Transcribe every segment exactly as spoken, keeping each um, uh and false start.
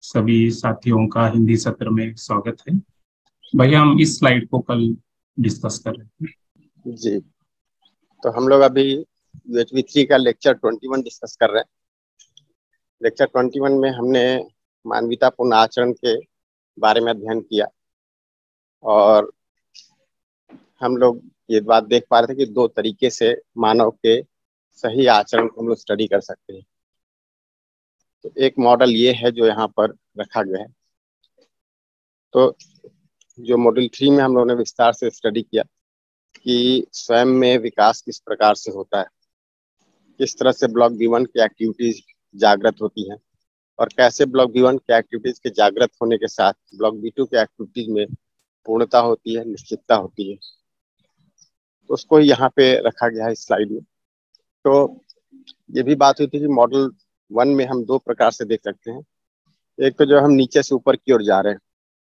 सभी साथियों का हिंदी सत्र में स्वागत है। भैया हम इस स्लाइड को कल डिस्कस कर रहे थे। जी, तो हम लोग अभी यूएचवी थ्री का लेक्चर इक्कीस डिस्कस कर रहे हैं। लेक्चर इक्कीस में हमने मानवीयतापूर्ण आचरण के बारे में अध्ययन किया और हम लोग ये बात देख पा रहे थे कि दो तरीके से मानव के सही आचरण को हम लोग स्टडी कर सकते हैं। तो एक मॉडल ये है जो यहाँ पर रखा गया है। तो जो मॉड्यूल थ्री में हम लोगों ने विस्तार से स्टडी किया कि स्वयं में विकास किस प्रकार से होता है, किस तरह से ब्लॉक बी वन की एक्टिविटीज जागृत होती हैं और कैसे ब्लॉक बी वन की एक्टिविटीज के जागृत होने के साथ ब्लॉक बी टू की एक्टिविटीज में पूर्णता होती है, निश्चितता होती है। तो उसको यहाँ पे रखा गया है इस स्लाइड में। तो ये भी बात हुई थी कि मॉडल वन में हम दो प्रकार से देख सकते हैं। एक तो जो हम नीचे से ऊपर की ओर जा रहे हैं,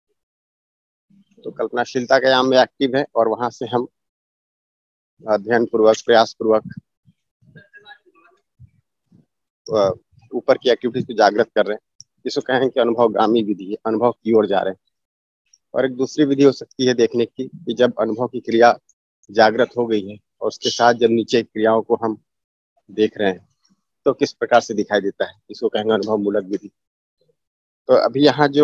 तो कल्पनाशीलता के यहाँ में एक्टिव है और वहां से हम अध्ययन पूर्वक प्रयास पूर्वक ऊपर की एक्टिविटीज को जागृत कर रहे हैं, जिसको कहें कि अनुभवगामी विधि है, अनुभव की ओर जा रहे हैं। और एक दूसरी विधि हो सकती है देखने की कि जब अनुभव की क्रिया जागृत हो गई है और उसके साथ जब नीचे क्रियाओं को हम देख रहे हैं तो किस प्रकार से दिखाई देता है, इसको कहेंगे अनुभव मूलक विधि। तो अभी यहाँ जो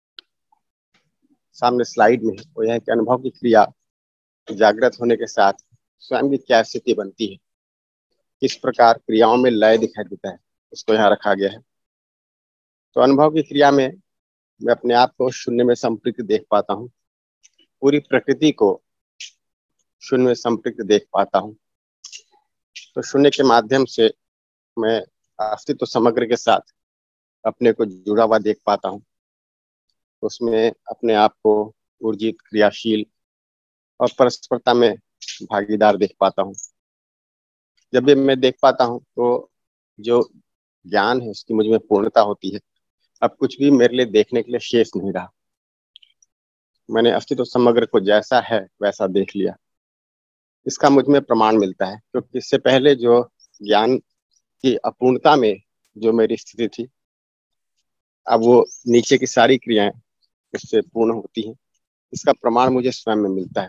सामने स्लाइड में है वो यह है कि अनुभव की क्रिया जागृत होने के साथ स्वयं की क्या स्थिति बनती है, किस प्रकार क्रियाओं में लय दिखाई देता है, उसको यहाँ रखा गया है। तो अनुभव की क्रिया में मैं अपने आप को शून्य में संपृक्त देख पाता हूँ, पूरी प्रकृति को शून्य में संपृक्त देख पाता हूँ। तो शून्य के माध्यम से मैं अस्तित्व समग्र के साथ अपने को जुड़ा हुआ देख पाता हूँ, उसमें अपने आप को ऊर्जित, क्रियाशील और परस्परता में भागीदार देख पाता हूँ। जब भी मैं देख पाता हूँ तो जो ज्ञान है उसकी मुझ में पूर्णता होती है। अब कुछ भी मेरे लिए देखने के लिए शेष नहीं रहा, मैंने अस्तित्व समग्र को जैसा है वैसा देख लिया। इसका मुझ में प्रमाण मिलता है क्योंकि इससे पहले जो ज्ञान की अपूर्णता में जो मेरी स्थिति थी, अब वो नीचे की सारी क्रियाएं उससे पूर्ण होती हैं। इसका प्रमाण मुझे स्वयं में मिलता है।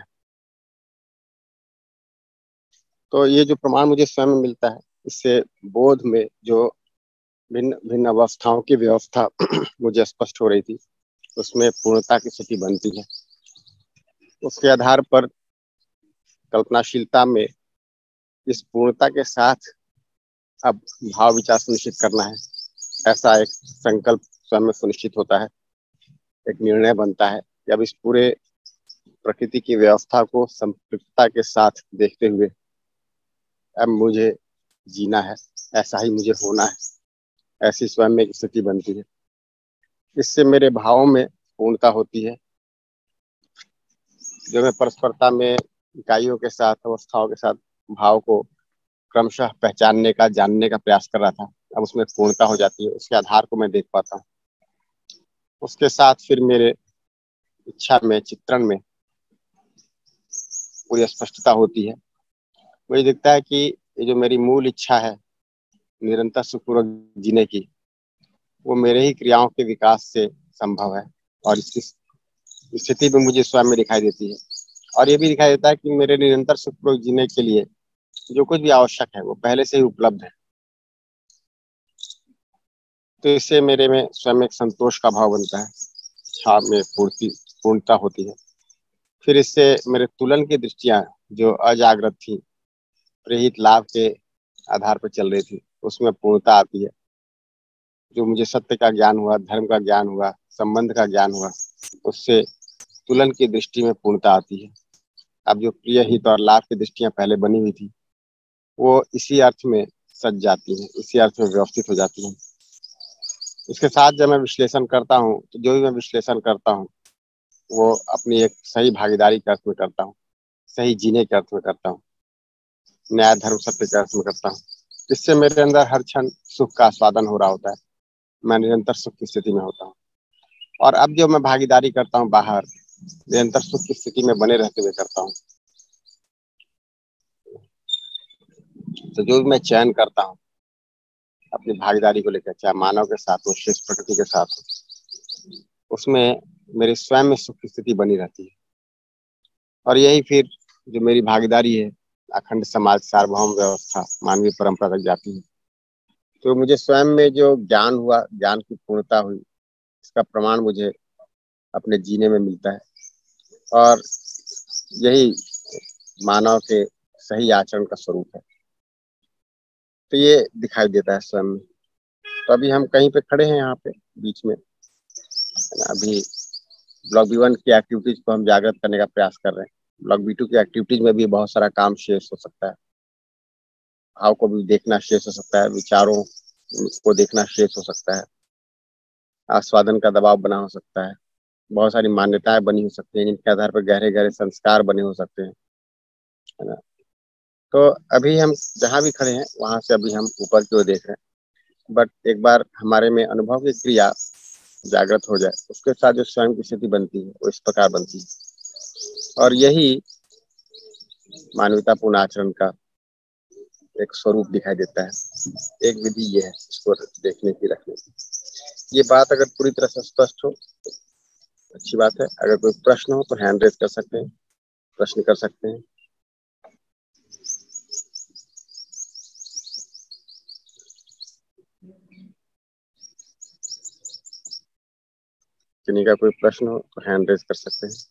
तो ये जो प्रमाण मुझे स्वयं में मिलता है, इससे बोध में जो भिन्न भिन्न अवस्थाओं की व्यवस्था मुझे स्पष्ट हो रही थी, उसमें पूर्णता की स्थिति बनती है। उसके आधार पर कल्पनाशीलता में इस पूर्णता के साथ अब भाव विचार सुनिश्चित करना है, ऐसा एक संकल्प स्वयं में सुनिश्चित होता है। एक निर्णय बनता है कि अब इस पूरे प्रकृति की व्यवस्था को संपृक्तता के साथ देखते हुए अब मुझे जीना है, ऐसा ही मुझे होना है, ऐसी स्वयं में एक स्थिति बनती है। इससे मेरे भावों में पूर्णता होती है। जो मैं परस्परता में इकाइयों के साथ, अवस्थाओं के साथ भाव को क्रमशः पहचानने का, जानने का प्रयास कर रहा था, अब उसमें पूर्णता हो जाती है। उसके आधार को मैं देख पाता हूँ। उसके साथ फिर मेरे इच्छा में, चित्रण में पूरी स्पष्टता होती है। मुझे दिखता है कि ये जो मेरी मूल इच्छा है निरंतर सुखपूर्वक जीने की, वो मेरे ही क्रियाओं के विकास से संभव है और इसकी स्थिति भी मुझे स्वयं में दिखाई देती है। और ये भी दिखाई देता है कि मेरे निरंतर सुखपूर्वक जीने के लिए जो कुछ भी आवश्यक है वो पहले से ही उपलब्ध है। तो इससे मेरे में स्वयं एक संतोष का भाव बनता है, इच्छा में पूर्ति पूर्णता होती है। फिर इससे मेरे तुलन की दृष्टियां जो अजागृत थी, प्रेरित लाभ के आधार पर चल रही थी, उसमें पूर्णता आती है। जो मुझे सत्य का ज्ञान हुआ, धर्म का ज्ञान हुआ, संबंध का ज्ञान हुआ, उससे तुलन की दृष्टि में पूर्णता आती है। अब जो प्रिय हित और लाभ की दृष्टियां पहले बनी हुई थी वो इसी अर्थ में सज जाती हैं, इसी अर्थ में व्यवस्थित हो जाती हैं। इसके साथ जब मैं विश्लेषण करता हूँ तो जो भी मैं विश्लेषण करता हूँ वो अपनी एक सही भागीदारी के अर्थ में करता हूँ, सही जीने के अर्थ में करता हूँ, न्याय धर्म सत्य के अर्थ में करता हूँ। इससे मेरे अंदर हर क्षण सुख का आस्वादन हो रहा होता है, मैं निरंतर सुख की स्थिति में होता हूँ। और अब जो मैं भागीदारी करता हूँ बाहर, निरंतर सुख की स्थिति में बने रहते हुए करता हूँ। तो जो भी मैं चयन करता हूँ अपनी भागीदारी को लेकर, चाहे मानव के साथ हो, शेष प्रकृति के साथ हो, उसमें मेरे स्वयं में सुख की स्थिति बनी रहती है। और यही फिर जो मेरी भागीदारी है अखंड समाज सार्वभौम व्यवस्था मानवीय परंपरा तक जाती है। तो मुझे स्वयं में जो ज्ञान हुआ, ज्ञान की पूर्णता हुई, इसका प्रमाण मुझे अपने जीने में मिलता है। और यही मानव के सही आचरण का स्वरूप है। तो ये दिखाई देता है स्वयं में। तो अभी हम कहीं पे खड़े हैं यहाँ पे बीच में, अभी ब्लॉक बी वन की एक्टिविटीज को हम जागृत करने का प्रयास कर रहे हैं। ब्लॉक बी टू की एक्टिविटीज में भी बहुत सारा काम शेष हो सकता है, भाव को भी देखना शेष हो सकता है, विचारों को देखना शेष हो सकता है, आस्वादन का दबाव बना हो सकता है, बहुत सारी मान्यताएं बनी हो सकती हैं जिनके आधार पर गहरे गहरे संस्कार बने हो सकते हैं, है ना। तो अभी हम जहाँ भी खड़े हैं वहां से अभी हम ऊपर की ओर देख रहे हैं। बट एक बार हमारे में अनुभव की क्रिया जागृत हो जाए, उसके साथ जो स्वयं की स्थिति बनती है वो इस प्रकार बनती है। और यही मानवतापूर्ण आचरण का एक स्वरूप दिखाई देता है। एक विधि ये है इसको देखने की, रखने की। ये बात अगर पूरी तरह से स्पष्ट हो तो अच्छी बात है। अगर कोई प्रश्न हो तो हैंड रेज कर सकते हैं, प्रश्न कर सकते हैं। किन्हीं का कोई प्रश्न हो तो हैंड रेज कर सकते हैं।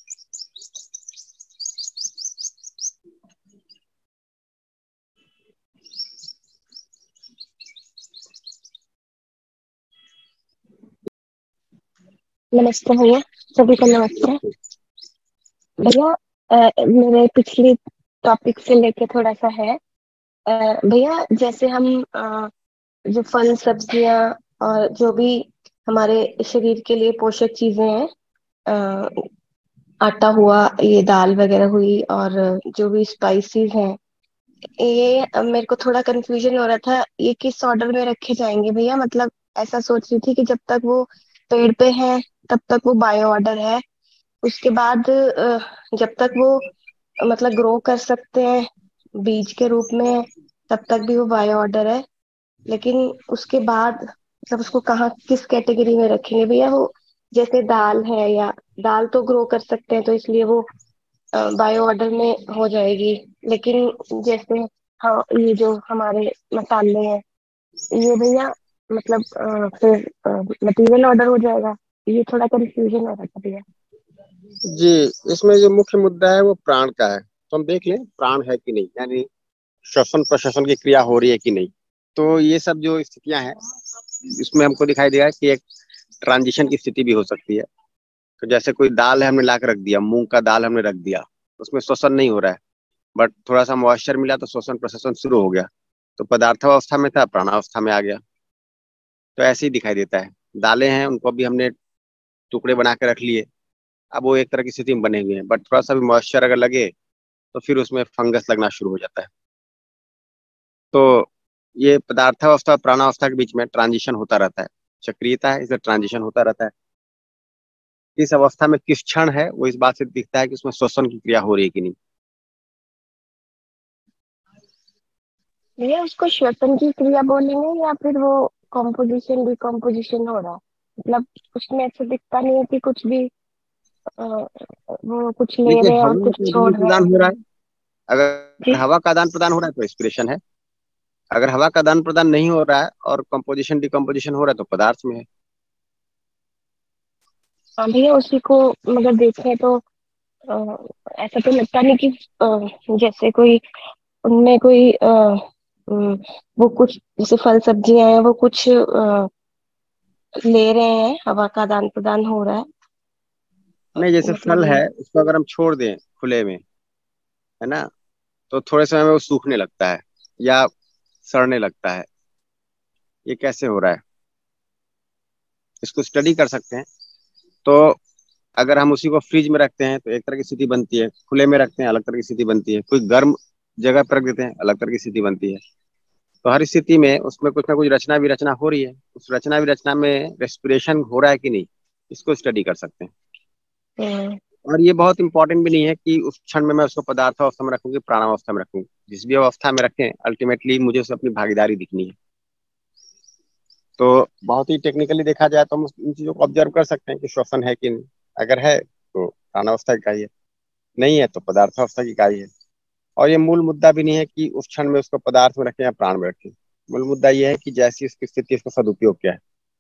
नमस्ते भैया, सभी को नमस्ते भैया। अ, मेरे पिछले टॉपिक से लेके थोड़ा सा है अ, भैया। जैसे हम अ, जो फल सब्जियां और जो भी हमारे शरीर के लिए पोषक चीजें हैं, अ, आटा हुआ, ये दाल वगैरह हुई, और जो भी स्पाइसेस हैं, ये अ, मेरे को थोड़ा कंफ्यूजन हो रहा था, ये किस ऑर्डर में रखे जाएंगे भैया। मतलब ऐसा सोच रही थी कि जब तक वो पेड़ पे है तब तक वो बायो ऑर्डर है, उसके बाद अ, जब तक वो मतलब ग्रो कर सकते हैं बीज के रूप में तब तक भी वो बायो ऑर्डर है। लेकिन उसके बाद मतलब उसको कहाँ किस कैटेगरी में रखेंगे भैया। वो जैसे दाल है, या दाल तो ग्रो कर सकते हैं तो इसलिए वो बायो ऑर्डर में हो जाएगी। लेकिन जैसे हाँ, ये जो हमारे मसाले हैं, ये भैया मतलब अ, फिर मटेरियल ऑर्डर हो जाएगा। ये थोड़ा कंफ्यूजन हो रहा था भैया। जी, इसमें जो मुख्य मुद्दा है वो प्राण का है। तो हम देख लें प्राण है कि नहीं, यानी श्वसन प्रश्वसन की क्रिया हो रही है कि नहीं। तो ये सब जो स्थितियां हैं इसमें हमको दिखाई देगा कि एक ट्रांजिशन की स्थिति भी हो सकती है। तो जैसे कोई दाल है, हमने ला के रख दिया, मूंग का दाल हमने रख दिया, उसमें श्वसन नहीं हो रहा है, बट थोड़ा सा मॉइस्चर मिला तो श्वसन प्रश्वसन शुरू हो गया। तो पदार्थावस्था में था, प्राणावस्था में आ गया। तो ऐसे ही दिखाई देता है। दालें हैं, उनको भी हमने टुकड़े बना के रख लिए, अब वो एक तरह की स्थिति में बने हुए हैं, बट थोड़ा सा भी मॉइस्चर अगर लगे तो फिर उसमें फंगस लगना शुरू हो जाता है। तो ये पदार्थावस्था और प्राणावस्था के बीच में ट्रांजिशन होता रहता है, चक्रीयता है, इसलिए ट्रांजिशन होता रहता है। किस अवस्था में किस क्षण है वो इस बात से दिखता है कि उसमें श्वसन की क्रिया हो रही है कि नहीं। भैया उसको श्वसन की क्रिया बोलेंगे या फिर वो कॉम्पोजिशन डिकम्पोजिशन हो रहा है। मतलब उसमें ऐसा दिखता नहीं है कि कुछ भी अ, वो कुछ ले देखिए, रहे हैं और हवा कुछ का आदान छोड़ रहे प्रदान हैं। हो रहा है। अगर जी हवा का आदान प्रदान हो रहा है तो इंस्पिरेशन है। अगर हवा का आदान प्रदान नहीं हो रहा है और कंपोजिशन डिकम्पोजिशन हो रहा है तो पदार्थ में है। हाँ भैया, उसी को मगर देखें तो अ, ऐसा तो लगता नहीं कि अ, जैसे कोई उनमें कोई अ, अम, वो कुछ जैसे फल सब्जियां हैं वो कुछ अ, ले रहे हैं, हवा का आदान प्रदान हो रहा है। नहीं, जैसे फल मतलब ये है उसको अगर हम छोड़ दें खुले में, है ना, तो थोड़े समय में वो सूखने लगता है या सड़ने लगता है। ये कैसे हो रहा है, इसको स्टडी कर सकते हैं। तो अगर हम उसी को फ्रिज में रखते हैं तो एक तरह की स्थिति बनती है, खुले में रखते हैं अलग तरह की स्थिति बनती है, कोई गर्म जगह पर रख देते हैं अलग तरह की स्थिति बनती है। तो हर स्थिति में उसमें कुछ ना कुछ रचना विरचना हो रही है। उस रचना विरचना में रेस्पिरेशन हो रहा है कि नहीं, इसको स्टडी कर सकते हैं। हम्म, और ये बहुत इंपॉर्टेंट भी नहीं है कि उस क्षण में मैं उसको पदार्थ अवस्था में रखूँ कि प्राणावस्था में रखूँ। जिस भी अवस्था में रखें अल्टीमेटली मुझे उसमें अपनी भागीदारी दिखनी है। तो बहुत ही टेक्निकली देखा जाए तो हम उस- इन चीजों को ऑब्जर्व कर सकते हैं कि श्वसन है कि नहीं। अगर है तो प्राणावस्था की इकाई है, नहीं है तो पदार्थावस्था की इकाई है। और ये मूल मुद्दा भी नहीं है कि उस क्षण में उसको पदार्थ में रखें या प्राण में रखें। मूल मुद्दा ये है कि जैसी उसकी स्थिति, उसका सदुपयोग क्या है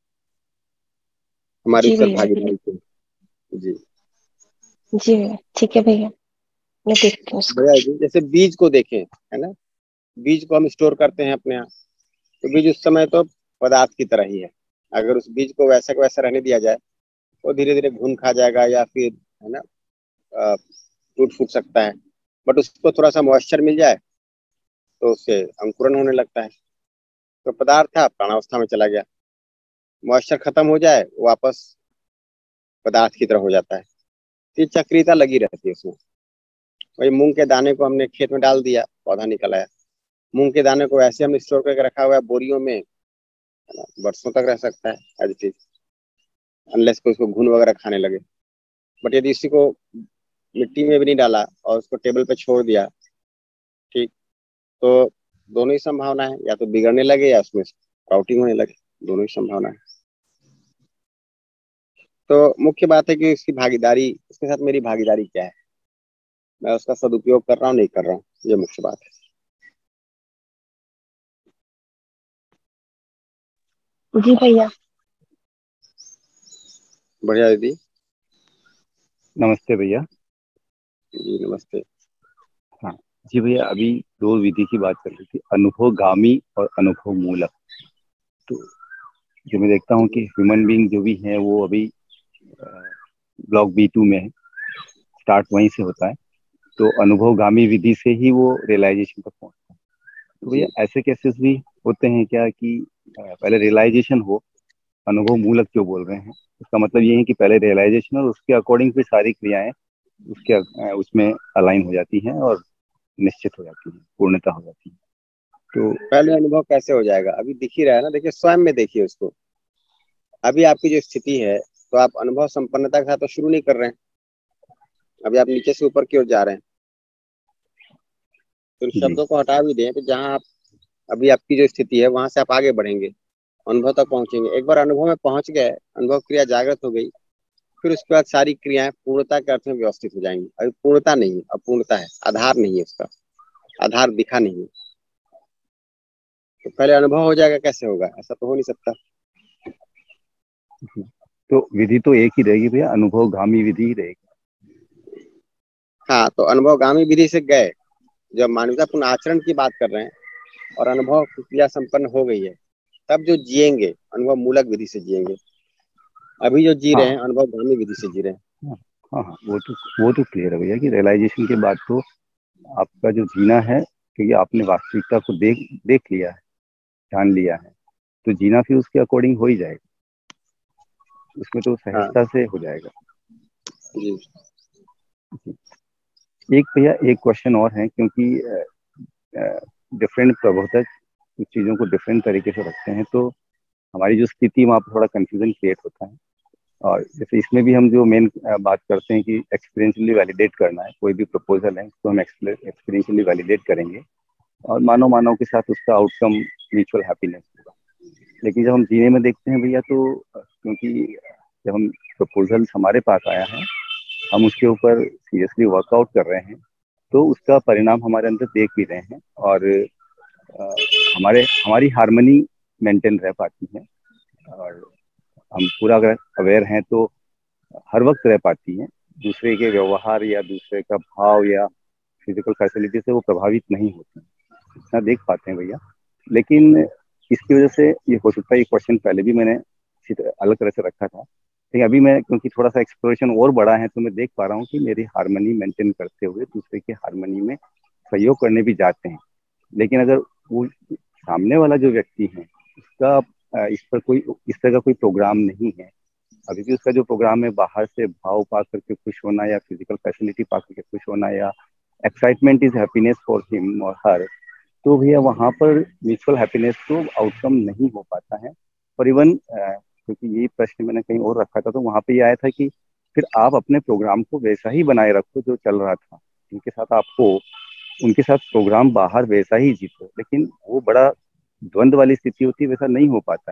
हमारी जी उससे भैया। भागीदारी से। जी जी भैया ठीक है भैया, मैं देखती हूँ उसको। भैया जी, जैसे बीज को देखें, है ना, बीज को हम स्टोर करते हैं अपने यहाँ, तो बीज उस समय तो पदार्थ की तरह ही है। अगर उस बीज को वैसा का वैसा रहने दिया जाए, वो धीरे धीरे घुन खा जाएगा या फिर, है ना, अ, टूट फूट सकता है। बट उसको थोड़ा सा मॉइस्चर मिल जाए तो उससे अंकुरन होने लगता है। तो पदार्थ था, प्राणावस्था में चला गया। मॉइस्चर खत्म हो जाए, वो वापस पदार्थ की तरह हो जाता है। तो ये चक्रियता लगी रहती है उसमें। वही मूंग के दाने को हमने खेत में डाल दिया, पौधा निकल आया। मूंग के दाने को ऐसे हमने स्टोर करके रखा हुआ है बोरियों में, है ना, बरसों तक रह सकता है एज इट इज, अनलेस कोई उसको घुन वगैरह खाने लगे। बट यदि इसी को मिट्टी में भी नहीं डाला और उसको टेबल पे छोड़ दिया, ठीक, तो दोनों ही संभावना है, या तो बिगड़ने लगे या उसमें स्प्राउटिंग होने लगे। दोनों ही संभावना है। तो मुख्य बात है कि इसकी भागीदारी, इसके साथ मेरी भागीदारी क्या है, मैं उसका सदुपयोग कर रहा हूँ नहीं कर रहा हूँ, ये मुख्य बात है। जी भैया। बढ़िया दीदी। नमस्ते भैया। जी नमस्ते। हाँ जी भैया, अभी दो विधि की बात कर रही थी, अनुभवगामी और अनुभव मूलक। तो जो मैं देखता हूँ कि ह्यूमन बीइंग जो भी है वो अभी ब्लॉक बी टू में है, स्टार्ट वहीं से होता है। तो अनुभवगामी विधि से ही वो रियलाइजेशन तक पहुंचता है। तो भैया जी ऐसे केसेस भी होते हैं क्या कि अ, पहले रियलाइजेशन हो, अनुभव मूलक जो बोल रहे हैं उसका मतलब ये है कि पहले रियलाइजेशन और उसके अकॉर्डिंग फिर सारी क्रियाएं उसके अ, उसमें अलाइन हो जाती हैं और निश्चित हो जाती है, पूर्णता हो जाती है। तो पहले अनुभव कैसे हो जाएगा, अभी दिख ही रहा है ना, देखिए स्वयं में देखिए उसको। अभी आपकी जो स्थिति है, तो आप अनुभव संपन्नता के साथ तो शुरू नहीं कर रहे हैं। अभी आप नीचे से ऊपर की ओर जा रहे हैं। तो इन जी शब्दों को हटा भी दें, तो जहाँ आप, अभी आपकी जो स्थिति है वहां से आप आगे बढ़ेंगे, अनुभव तक पहुंचेंगे। एक बार अनुभव में पहुंच गए, अनुभव क्रिया जागृत हो गई, फिर उसके बाद सारी क्रियाएं पूर्णता के अर्थ में व्यवस्थित हो जाएंगी। अभी पूर्णता नहीं है, अपूर्णता है, आधार नहीं है, उसका आधार दिखा नहीं है। तो पहले अनुभव हो जाएगा, कैसे होगा, ऐसा तो हो नहीं सकता। तो विधि तो एक ही रहेगी भैया, अनुभवगामी विधि ही रहेगी। हाँ, तो अनुभवगामी विधि से गए, जब मानवतापूर्ण आचरण की बात कर रहे हैं और अनुभव क्रिया संपन्न हो गई है, तब जो जिएंगे अनुभव मूलक विधि से जिएंगे। अभी जो जी रहे हाँ हैं अनुभवगामी विधि से जी रहे हैं। हाँ हाँ हाँ, वो तो वो तो क्लियर है भैया कि रियलाइजेशन के बाद तो आपका जो जीना है, क्योंकि आपने वास्तविकता को देख देख लिया है, जान लिया है, तो जीना फिर उसके अकॉर्डिंग हो ही जाएगा, उसमें तो हाँ सहजता से हो जाएगा। जी। एक भैया एक क्वेश्चन और है, क्योंकि डिफरेंट प्रबोधक कुछ चीज़ों को डिफरेंट तरीके से रखते हैं, तो हमारी जो स्थिति वहाँ पर थोड़ा कंफ्यूजन क्रिएट होता है। और जैसे इसमें भी हम जो मेन बात करते हैं कि एक्सपीरियंशियली वैलिडेट करना है, कोई भी प्रपोजल है उसको हम एक्सपीरियंशियली वैलिडेट करेंगे और मानव मानव के साथ उसका आउटकम म्यूचुअल हैप्पीनेस होगा। लेकिन जब हम जीने में देखते हैं भैया, तो क्योंकि जब हम प्रपोजल हमारे पास आया है, हम उसके ऊपर सीरियसली वर्कआउट कर रहे हैं, तो उसका परिणाम हमारे अंदर देख भी रहे हैं और अ, हमारे हमारी हार्मनी मेंटेन रह पाती है और हम पूरा अगर अवेयर हैं तो हर वक्त रह पाती हैं, दूसरे के व्यवहार या दूसरे का भाव या फिजिकल फैसिलिटी से वो प्रभावित नहीं होती, इतना देख पाते हैं भैया। लेकिन इसकी वजह से ये हो सकता है, ये क्वेश्चन पहले भी मैंने इसी तरह अलग तरह से रखा था, लेकिन अभी मैं क्योंकि थोड़ा सा एक्सप्लोरेशन और बड़ा है, तो मैं देख पा रहा हूँ कि मेरी हार्मनी मेंटेन करते हुए दूसरे की हार्मनी में सहयोग करने भी जाते हैं। लेकिन अगर वो सामने वाला जो व्यक्ति है उसका अ, इस पर कोई इस तरह का कोई प्रोग्राम नहीं है, अभी भी उसका जो प्रोग्राम है बाहर से भाव पा करके खुश होना या फिजिकल फैसिलिटी पा करके खुश होना या excitement is happiness for him और हर, तो भैया वहाँ पर म्यूचुअल हैप्पीनेस तो आउटकम नहीं हो पाता है। और इवन क्योंकि ये प्रश्न मैंने कहीं और रखा था, तो वहाँ पे ये आया था कि फिर आप अपने प्रोग्राम को वैसा ही बनाए रखो जो चल रहा था, उनके साथ आपको उनके साथ प्रोग्राम बाहर वैसा ही जीतो, लेकिन वो बड़ा द्वंद्व वाली स्थिति होती है, वैसा नहीं हो पाता है।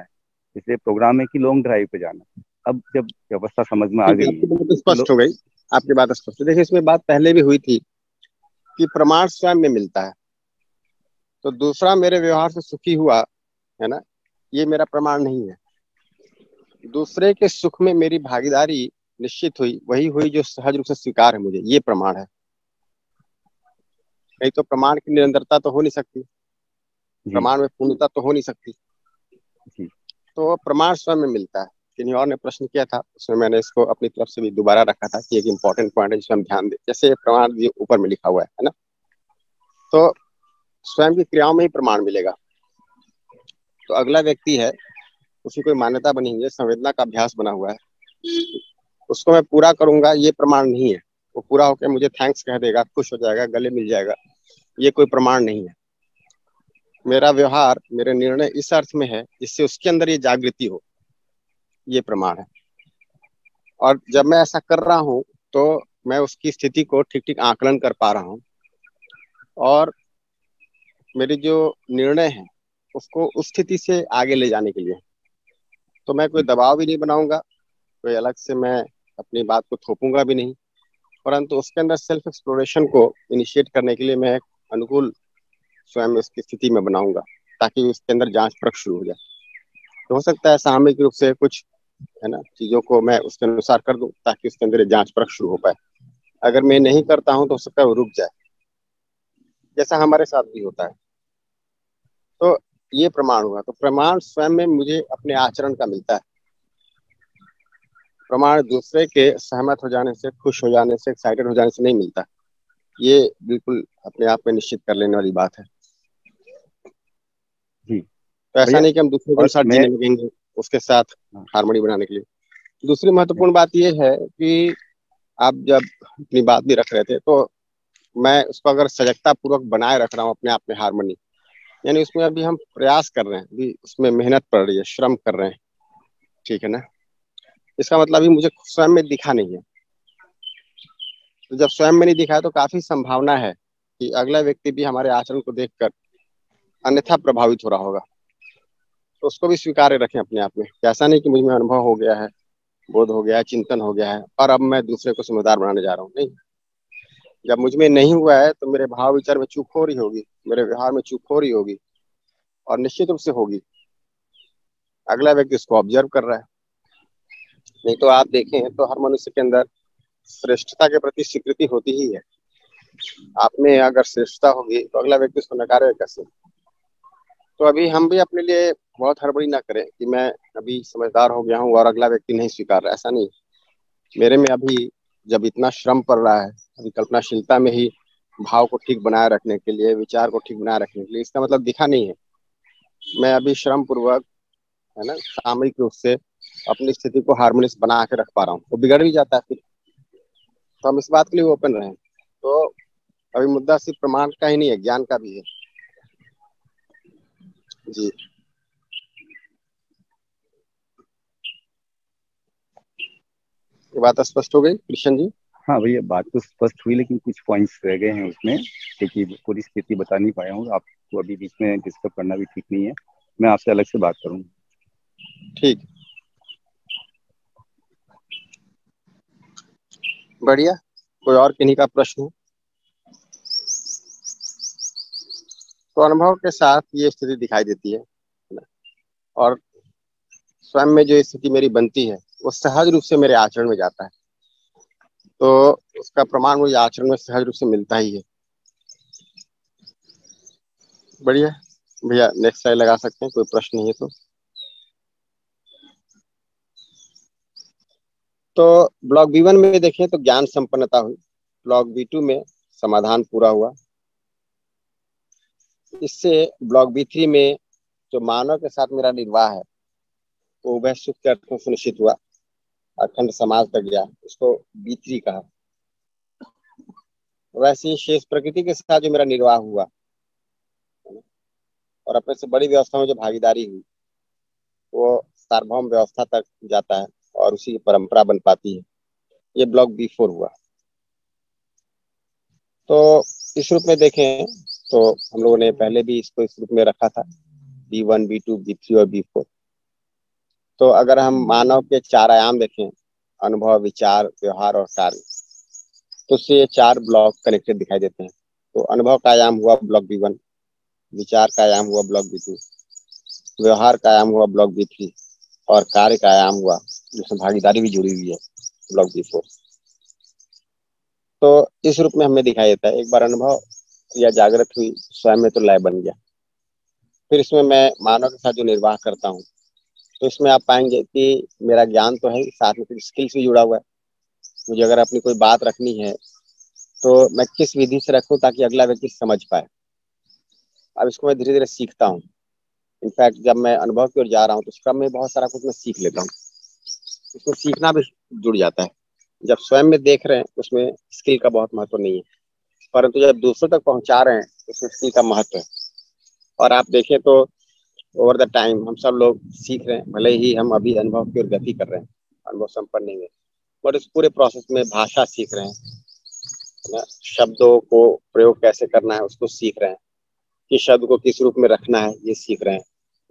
जैसे प्रोग्राम है कि लॉन्ग ड्राइव पे जाना। अब जब व्यवस्था समझ में आ गई आपकी है, बात स्पष्ट हो गई, आपकी बात स्पष्ट है। देखिए, इसमें बात पहले भी हुई थी कि प्रमाण स्वयं में मिलता है, तो दूसरा मेरे व्यवहार से सुखी हुआ है ना, ये मेरा प्रमाण नहीं है। दूसरे के सुख में मेरी भागीदारी निश्चित हुई, वही हुई जो सहज रूप से स्वीकार है मुझे, ये प्रमाण है। नहीं तो प्रमाण की निरंतरता तो हो नहीं सकती, जी प्रमाण में पूर्णता तो हो नहीं सकती। जी तो प्रमाण स्वयं में मिलता है। किन्हीं और ने प्रश्न किया था, उसमें मैंने इसको अपनी तरफ से भी दोबारा रखा था कि एक इम्पोर्टेंट पॉइंट है जिसमें हम ध्यान दें। जैसे प्रमाण ये ऊपर में लिखा हुआ है है ना, तो स्वयं की क्रियाओं में ही प्रमाण मिलेगा। तो अगला व्यक्ति है, उसकी कोई मान्यता बनी हुई है, संवेदना का अभ्यास बना हुआ है, उसको मैं पूरा करूंगा, ये प्रमाण नहीं है। वो पूरा होकर मुझे थैंक्स कह देगा, खुश हो जाएगा, गले मिल जाएगा, ये कोई प्रमाण नहीं है। मेरा व्यवहार, मेरे निर्णय इस अर्थ में है जिससे उसके अंदर ये जागृति हो, ये प्रमाण है। और जब मैं ऐसा कर रहा हूँ तो मैं उसकी स्थिति को ठीक ठीक आकलन कर पा रहा हूँ, और मेरी जो निर्णय है उसको उस स्थिति से आगे ले जाने के लिए, तो मैं कोई दबाव भी नहीं बनाऊंगा, कोई अलग से मैं अपनी बात को थोपूंगा भी नहीं, परंतु उसके अंदर सेल्फ एक्सप्लोरेशन को इनिशिएट करने के लिए मैं एक अनुकूल स्वयं उसकी स्थिति में बनाऊंगा, ताकि उसके अंदर जांच परख शुरू हो जाए। तो हो सकता है सामूहिक रूप से कुछ है ना चीजों को मैं उसके अनुसार कर दूं, ताकि उसके अंदर जांच परख शुरू हो पाए। अगर मैं नहीं करता हूं तो हो सकता है वो रुक जाए, जैसा हमारे साथ भी होता है। तो ये प्रमाण हुआ। तो प्रमाण स्वयं में मुझे अपने आचरण का मिलता है, प्रमाण दूसरे के सहमत हो जाने से, खुश हो जाने से, एक्साइटेड हो जाने से नहीं मिलता। ये बिल्कुल अपने आप में निश्चित कर लेने वाली बात है। जी तो ऐसा भैया, नहीं कि हम दूसरे के और अनुसार मैं जीने लगेंगे उसके साथ हाँ, हार्मनी बनाने के लिए। दूसरी महत्वपूर्ण बात यह है कि आप जब अपनी बात भी रख रहे थे, तो मैं उसको अगर सजगता पूर्वक बनाए रख रहा हूँ अपने आप में हार्मनी, यानी उसमें अभी हम प्रयास कर रहे हैं, अभी उसमें मेहनत पड़ रही है, श्रम कर रहे हैं, ठीक है ना। इसका मतलब अभी मुझे स्वयं में दिखा नहीं है। तो जब स्वयं में नहीं दिखा है तो काफी संभावना है कि अगला व्यक्ति भी हमारे आचरण को देखकर अन्यथा प्रभावित हो रहा होगा। तो उसको भी स्वीकार्य रखें अपने आप में। ऐसा नहीं कि मुझ में अनुभव हो गया है, बोध हो गया है, चिंतन हो गया है और अब मैं दूसरे को समझदार बनाने जा रहा हूँ, नहीं। जब मुझ में नहीं हुआ है तो मेरे भाव विचार में चूक हो रही होगी, मेरे व्यवहार में चूक हो रही होगी, और निश्चित रूप से होगी। अगला व्यक्ति उसको ऑब्जर्व कर रहा है। नहीं तो आप देखें तो हर मनुष्य के अंदर श्रेष्ठता के प्रति स्वीकृति होती ही है। आप में अगर श्रेष्ठता होगी तो अगला व्यक्ति उसको नकारेगा कैसे। तो अभी हम भी अपने लिए बहुत हड़बड़ी ना करें कि मैं अभी समझदार हो गया हूँ और अगला व्यक्ति नहीं स्वीकार रहा, ऐसा नहीं। मेरे में अभी जब इतना श्रम पड़ रहा है, अभी कल्पनाशीलता में ही भाव को ठीक बनाए रखने के लिए, विचार को ठीक बनाए रखने के लिए, इसका मतलब दिखा नहीं है। मैं अभी श्रम पूर्वक है ना सामूहिक रूप से अपनी स्थिति को हार्मोनियस बना के रख पा रहा हूँ। वो बिगड़ भी जाता है फिर, तो हम इस बात के लिए ओपन रहें। तो अभी मुद्दा सिर्फ प्रमाण का ही नहीं है, ज्ञान का भी है। जी ये बात स्पष्ट हो गई कृष्ण जी? हाँ भैया, बात तो स्पष्ट हुई, लेकिन कुछ पॉइंट्स रह गए हैं उसमें, क्योंकि पूरी स्थिति बता नहीं पाया हूँ। आपको अभी बीच में डिस्टर्ब करना भी ठीक नहीं है, मैं आपसे अलग से बात करूँगा। ठीक, बढ़िया। कोई और किन्हीं का प्रश्न हो? तो अनुभव के साथ ये स्थिति दिखाई देती है ना, और स्वयं में जो स्थिति मेरी बनती है वो सहज रूप से मेरे आचरण में जाता है। तो उसका प्रमाण मुझे आचरण में सहज रूप से मिलता ही है। बढ़िया भैया, नेक्स्ट स्लाइड लगा सकते हैं, कोई प्रश्न नहीं है तो। तो ब्लॉक बी वन में देखें तो ज्ञान संपन्नता हुई, ब्लॉक बी टू में समाधान पूरा हुआ। इससे ब्लॉक बी थ्री में जो मानव के साथ मेरा निर्वाह है वो वह सुख के अर्थ में सुनिश्चित हुआ, अखंड समाज तक गया, उसको बी थ्री कहा। वैसे ही शेष प्रकृति के साथ जो मेरा निर्वाह हुआ और अपने से बड़ी व्यवस्था में जो भागीदारी हुई वो सार्वभौम व्यवस्था तक जाता है और उसी की परंपरा बन पाती है, ये ब्लॉक बी फोर हुआ। तो इस रूप में देखें तो हम लोगों ने पहले भी इसको इस रूप में रखा था, B one, B two, B three और बी फोर। तो अगर हम मानव के चार आयाम देखें, अनुभव, विचार, व्यवहार और कार्य, तो उससे ये चार ब्लॉक कनेक्टेड दिखाई देते हैं। तो अनुभव का आयाम हुआ ब्लॉक बी वन, विचार का आयाम हुआ ब्लॉक बी टू, व्यवहार का आयाम हुआ ब्लॉक बी थ्री और कार्य का आयाम हुआ जिसमें भागीदारी भी जुड़ी हुई है ब्लॉक बी फोर। तो इस रूप में हमें दिखाई देता है, एक बार अनुभव या जागृत हुई, स्वयं में तो लय बन गया। फिर इसमें मैं मानव के साथ जो निर्वाह करता हूँ, तो इसमें आप पाएंगे कि मेरा ज्ञान तो है, साथ में कुछ स्किल्स भी जुड़ा हुआ है। मुझे अगर अपनी कोई बात रखनी है तो मैं किस विधि से रखूं ताकि अगला व्यक्ति समझ पाए। अब इसको मैं धीरे धीरे सीखता हूँ। इनफैक्ट जब मैं अनुभव की ओर जा रहा हूँ तो उस क्रम में बहुत सारा कुछ मैं सीख लेता हूँ। इसको सीखना भी जुड़ जाता है। जब स्वयं में देख रहे हैं उसमें स्किल का बहुत महत्व नहीं है, परंतु जब दूसरों तक पहुंचा रहे हैं उसमें स्किल का महत्व है। और आप देखें तो ओवर द टाइम हम सब लोग सीख रहे हैं, भले ही हम अभी अनुभव की ओर गति कर रहे हैं, अनुभव संपन्न नहीं है, बट इस पूरे प्रोसेस में भाषा सीख रहे हैं, शब्दों को प्रयोग कैसे करना है उसको सीख रहे हैं, कि शब्द को किस रूप में रखना है ये सीख रहे हैं।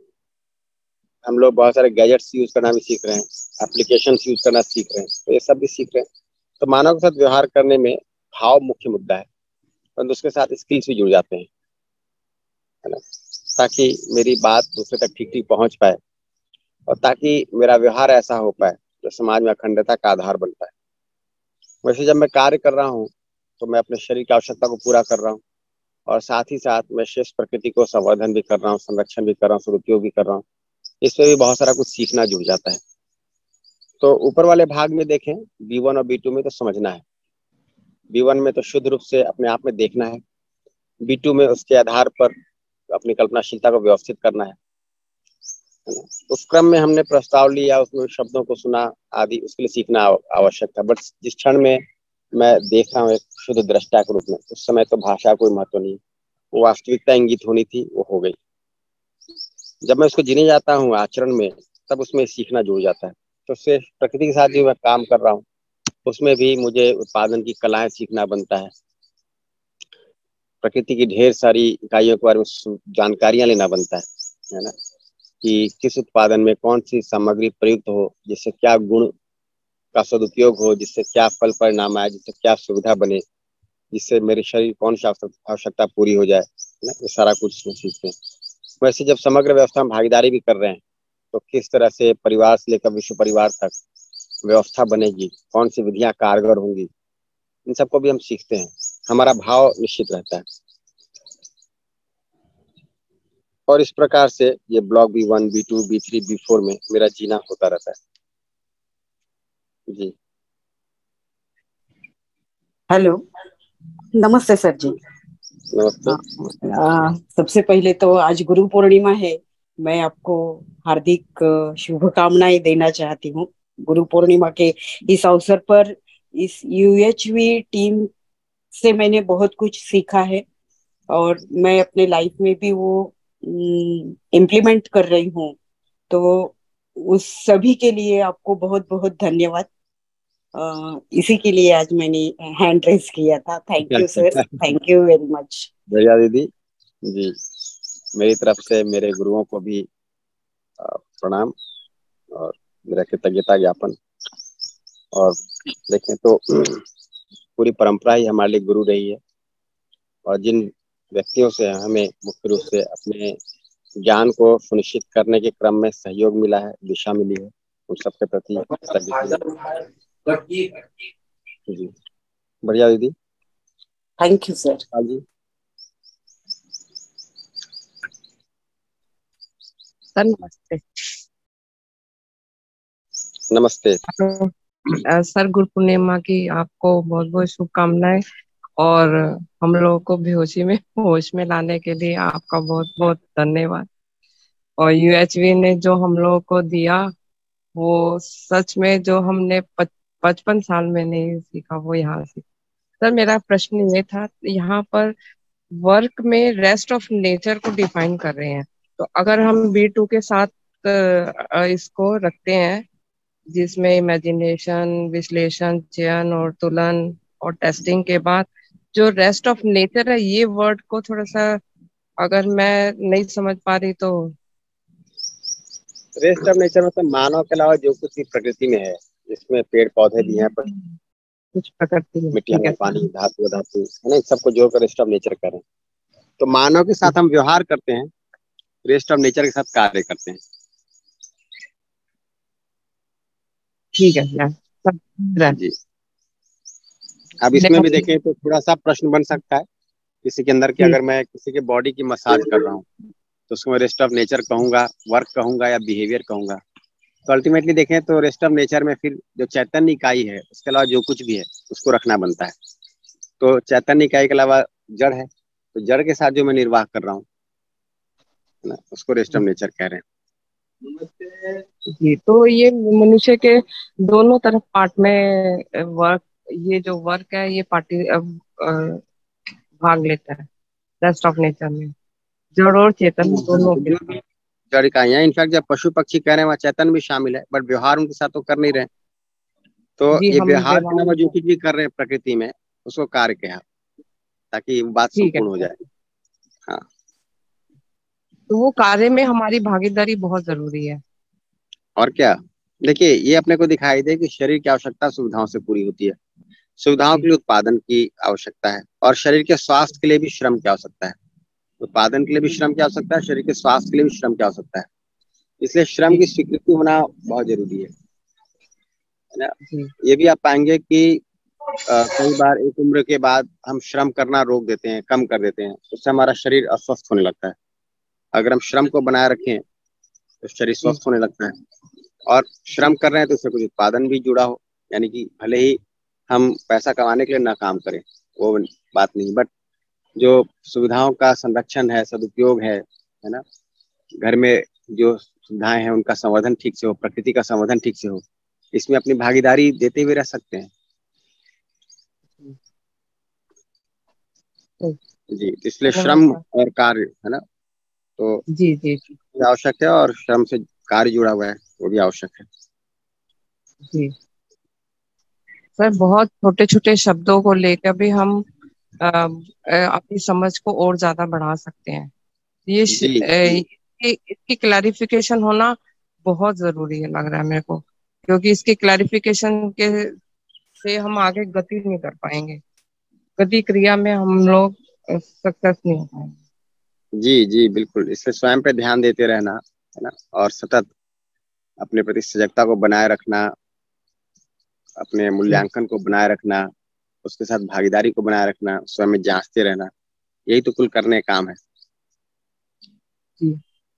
हम लोग बहुत सारे गैजेट्स यूज करना भी सीख रहे हैं, एप्लीकेशन यूज करना सीख रहे हैं, तो ये सब भी सीख रहे हैं। तो मानव के साथ व्यवहार करने में भाव मुख्य मुद्दा है, परंतु उसके साथ स्किल्स भी जुड़ जाते हैं, है ना, ताकि मेरी बात दूसरे तक ठीक ठीक पहुंच पाए और ताकि मेरा व्यवहार ऐसा हो पाए जो समाज में अखंडता का आधार बन पाए। वैसे जब मैं कार्य कर रहा हूँ तो मैं अपने शरीर की आवश्यकता को पूरा कर रहा हूँ और साथ ही साथ मैं शेष प्रकृति को संवर्धन भी कर रहा हूँ, संरक्षण भी कर रहा हूँ, सदुपयोग भी कर रहा हूँ। इसमें भी बहुत सारा कुछ सीखना जुड़ जाता है। तो ऊपर वाले भाग में देखें, बी वन और बी टू में तो समझना है, बी वन में तो शुद्ध रूप से अपने आप में देखना है, बी टू में उसके आधार पर अपनी कल्पनाशीलता को व्यवस्थित करना है। उस क्रम में हमने प्रस्ताव लिया, उसमें शब्दों को सुना आदि, उसके लिए सीखना आवश्यक था। बट जिस क्षण में मैं देख रहा हूँ एक शुद्ध दृष्टा के रूप में, उस समय तो भाषा कोई महत्व नहीं, वो वास्तविकता इंगित होनी थी, वो हो गई। जब मैं उसको जीने जाता हूँ आचरण में, तब उसमें सीखना जुड़ जाता है। तो उससे प्रकृति के साथ जो मैं काम कर रहा हूँ उसमें भी मुझे उत्पादन की कलाएं सीखना बनता है, प्रकृति की ढेर सारी इकाइयों के बारे में जानकारियां लेना बनता है, है ना, कि किस उत्पादन में कौन सी सामग्री प्रयुक्त हो, जिससे क्या गुण का सदुपयोग हो, जिससे क्या फल परिणाम आए, जिससे क्या सुविधा बने, जिससे मेरे शरीर कौन सी आवश्यकता पूरी हो जाए, ना, ये सारा कुछ इसमें सीखते हैं। वैसे जब समग्र व्यवस्था में भागीदारी भी कर रहे हैं तो किस तरह से परिवार से लेकर विश्व परिवार तक व्यवस्था बनेगी, कौन सी विधियां कारगर होंगी, इन सबको भी हम सीखते हैं। हमारा भाव निश्चित रहता है और इस प्रकार से ये block B one, B two, B three, B four में मेरा जीना होता रहता है। जी हेलो, नमस्ते सर जी। नमस्ते। आ, सबसे पहले तो आज गुरु पूर्णिमा है, मैं आपको हार्दिक शुभकामनाएं देना चाहती हूँ। गुरु पूर्णिमा के इस अवसर पर इस यूएचवी टीम से मैंने बहुत कुछ सीखा है और मैं अपने लाइफ में भी वो इम्प्लीमेंट कर रही हूँ। तो उस सभी के लिए आपको बहुत बहुत धन्यवाद। Uh, इसी के लिए आज मैंने हैंड रेस किया था। Thank you sir, thank you very much. बढ़िया दीदी जी, मेरी तरफ से मेरे गुरुओं को भी प्रणाम और मेरा कृतज्ञता ज्ञापन। और देखें तो पूरी परंपरा ही हमारे लिए गुरु रही है और जिन व्यक्तियों से हमें मुख्य रूप से अपने ज्ञान को सुनिश्चित करने के क्रम में सहयोग मिला है, दिशा मिली है, उन सबके प्रति जी। बढ़िया दीदी, थैंक यू सर। हाँ जी सर नमस्ते। नमस्ते सर गुरु पूर्णिमा की आपको बहुत बहुत शुभकामनाएं और हम लोगों को बेहोशी में होश में लाने के लिए आपका बहुत बहुत धन्यवाद। और यूएचवी ने जो हम लोगों को दिया वो सच में जो हमने पचपन साल में नहीं सीखा वो यहाँ से। सर मेरा प्रश्न ये था, यहाँ पर वर्क में रेस्ट ऑफ नेचर को डिफाइन कर रहे हैं, तो अगर हम बी टू के साथ इसको रखते हैं जिसमें इमेजिनेशन, विश्लेषण, चयन और तुलन और टेस्टिंग के बाद जो रेस्ट ऑफ नेचर है, ये वर्ड को थोड़ा सा अगर मैं नहीं समझ पा रही तो रेस्ट ऑफ नेचर मतलब मानव के अलावा जो कुछ भी प्रकृति में है, जिसमें पेड़ पौधे भी हैं, कुछ प्रकृति में, मिट्टी, ठीक हवा, है। पानी, धातु, धातु है ना, इन सबको जोड़कर रेस्ट ऑफ नेचर कर रहे हैं। तो मानव के साथ हम व्यवहार करते हैं, रेस्ट ऑफ नेचर के साथ कार्य करते हैं। ठीक है यार, सब समझ रहा है। जी। अब इसमें भी देखें तो थोड़ा सा प्रश्न बन सकता है किसी के अंदर कि अगर मैं किसी के बॉडी की मसाज कर रहा हूँ तो उसको मैं रेस्ट ऑफ नेचर कहूंगा, वर्क कहूंगा या बिहेवियर कहूंगा। तो अल्टीमेटली देखें तो रेस्ट ऑफ नेचर में फिर जो चैतन्य इकाई है उसके अलावा जो कुछ भी है उसको रखना बनता है। तो चैतन्य इकाई के अलावा जड़ है, तो जड़ के साथ जो मैं निर्वाह कर रहा हूँ ना, उसको रेस्ट ऑफ नेचर कह रहे हैं। जी, तो ये मनुष्य के दोनों तरफ पार्ट में वर्क, ये जो वर्क है ये पार्टी भाग लेता है रेस्ट ऑफ नेचर में, जड़ और चेतन दोनों के। जड़ इकाइयां, इनफैक्ट जब पशु पक्षी कह रहे हैं वहाँ चैतन्य भी शामिल है, बट व्यवहार उनके साथ तो कर नहीं रहे। तो ये व्यवहार के अलावा जो कुछ भी कर रहे हैं प्रकृति में उसको कार्य कहा, ताकि बात संपूर्ण हो जाए। हाँ, तो वो कार्य में हमारी भागीदारी बहुत जरूरी है। और क्या, देखिए ये अपने को दिखाई दे कि शरीर की आवश्यकता सुविधाओं से पूरी होती है, सुविधाओं के लिए उत्पादन की आवश्यकता है, और शरीर के स्वास्थ्य के लिए भी श्रम की आवश्यकता है। उत्पादन के लिए भी श्रम की आवश्यकता है, शरीर के स्वास्थ्य के लिए भी श्रम की आवश्यकता है। इसलिए श्रम की स्वीकृति होना बहुत जरूरी है ना। ये भी आप पाएंगे कि आ, कई बार एक उम्र के बाद हम श्रम करना रोक देते हैं, कम कर देते हैं, उससे हमारा शरीर अस्वस्थ होने लगता है। अगर हम श्रम को बनाए रखें तो शरीर स्वस्थ होने लगता है, और श्रम कर रहे हैं तो उससे कुछ उत्पादन भी जुड़ा हो, यानी कि भले ही हम पैसा कमाने के लिए ना काम करें, वो बात नहीं, बट जो सुविधाओं का संरक्षण है, सदुपयोग है है ना, घर में जो सुविधाएं हैं उनका संवर्धन ठीक से हो, प्रकृति का संवर्धन ठीक से हो, इसमें अपनी भागीदारी देते हुए रह सकते हैं। जी, इसलिए श्रम और कार्य है ना, तो जी जी जी आवश्यक है, और श्रम से कार्य जुड़ा हुआ है वो भी आवश्यक है। जी सर, बहुत छोटे छोटे शब्दों को लेकर भी हम आ, अपनी समझ को और ज्यादा बढ़ा सकते हैं। ये इसकी क्लैरिफिकेशन होना बहुत जरूरी है लग रहा है मेरे को, क्योंकि इसकी क्लैरिफिकेशन के से हम आगे गति नहीं कर पाएंगे, गति क्रिया में हम लोग सक्सेस नहीं हो पाएंगे। जी जी बिल्कुल, इससे स्वयं पे ध्यान देते रहना है ना, और सतत अपने प्रति सजगता को बनाए रखना, अपने मूल्यांकन को बनाए रखना, उसके साथ भागीदारी को बनाए रखना, स्वयं में जांचते रहना, यही तो कुल करने का काम है। जी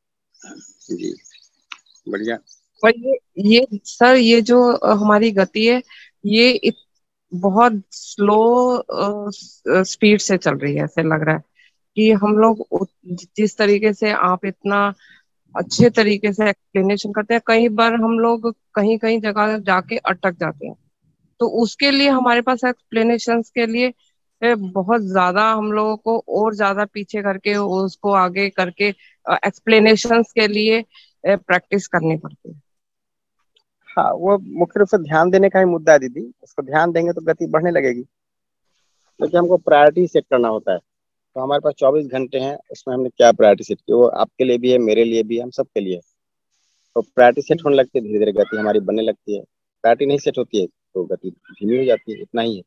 जी बढ़िया। पर ये ये सर, ये जो हमारी गति है ये इत, बहुत स्लो स्पीड से चल रही है। ऐसे लग रहा है कि हम लोग जिस तरीके से आप इतना अच्छे तरीके से एक्सप्लेनेशन करते हैं, कई बार हम लोग कहीं कहीं जगह जाके अटक जाते हैं। तो उसके लिए हमारे पास एक्सप्लेनेशंस के लिए बहुत ज्यादा हम लोगों को और ज्यादा पीछे करके उसको आगे करके एक्सप्लेनेशंस के लिए प्रैक्टिस करनी पड़ती है। हाँ, वो मुख्य रूप से ध्यान देने का ही मुद्दा है दीदी, उसको ध्यान देंगे तो गति बढ़ने लगेगी, क्योंकि हमको प्रायोरिटी सेट करना होता है। तो हमारे पास चौबीस घंटे हैं, उसमें हमने क्या प्रायोरिटी सेट की, वो आपके लिए भी है, मेरे लिए भी है, हम सबके लिए। तो प्रायोरिटी सेट होने लगती है, धीरे धीरे गति हमारी बनने लगती है। प्रायोरिटी नहीं सेट होती है तो गति धीमी हो जाती है, इतना ही है।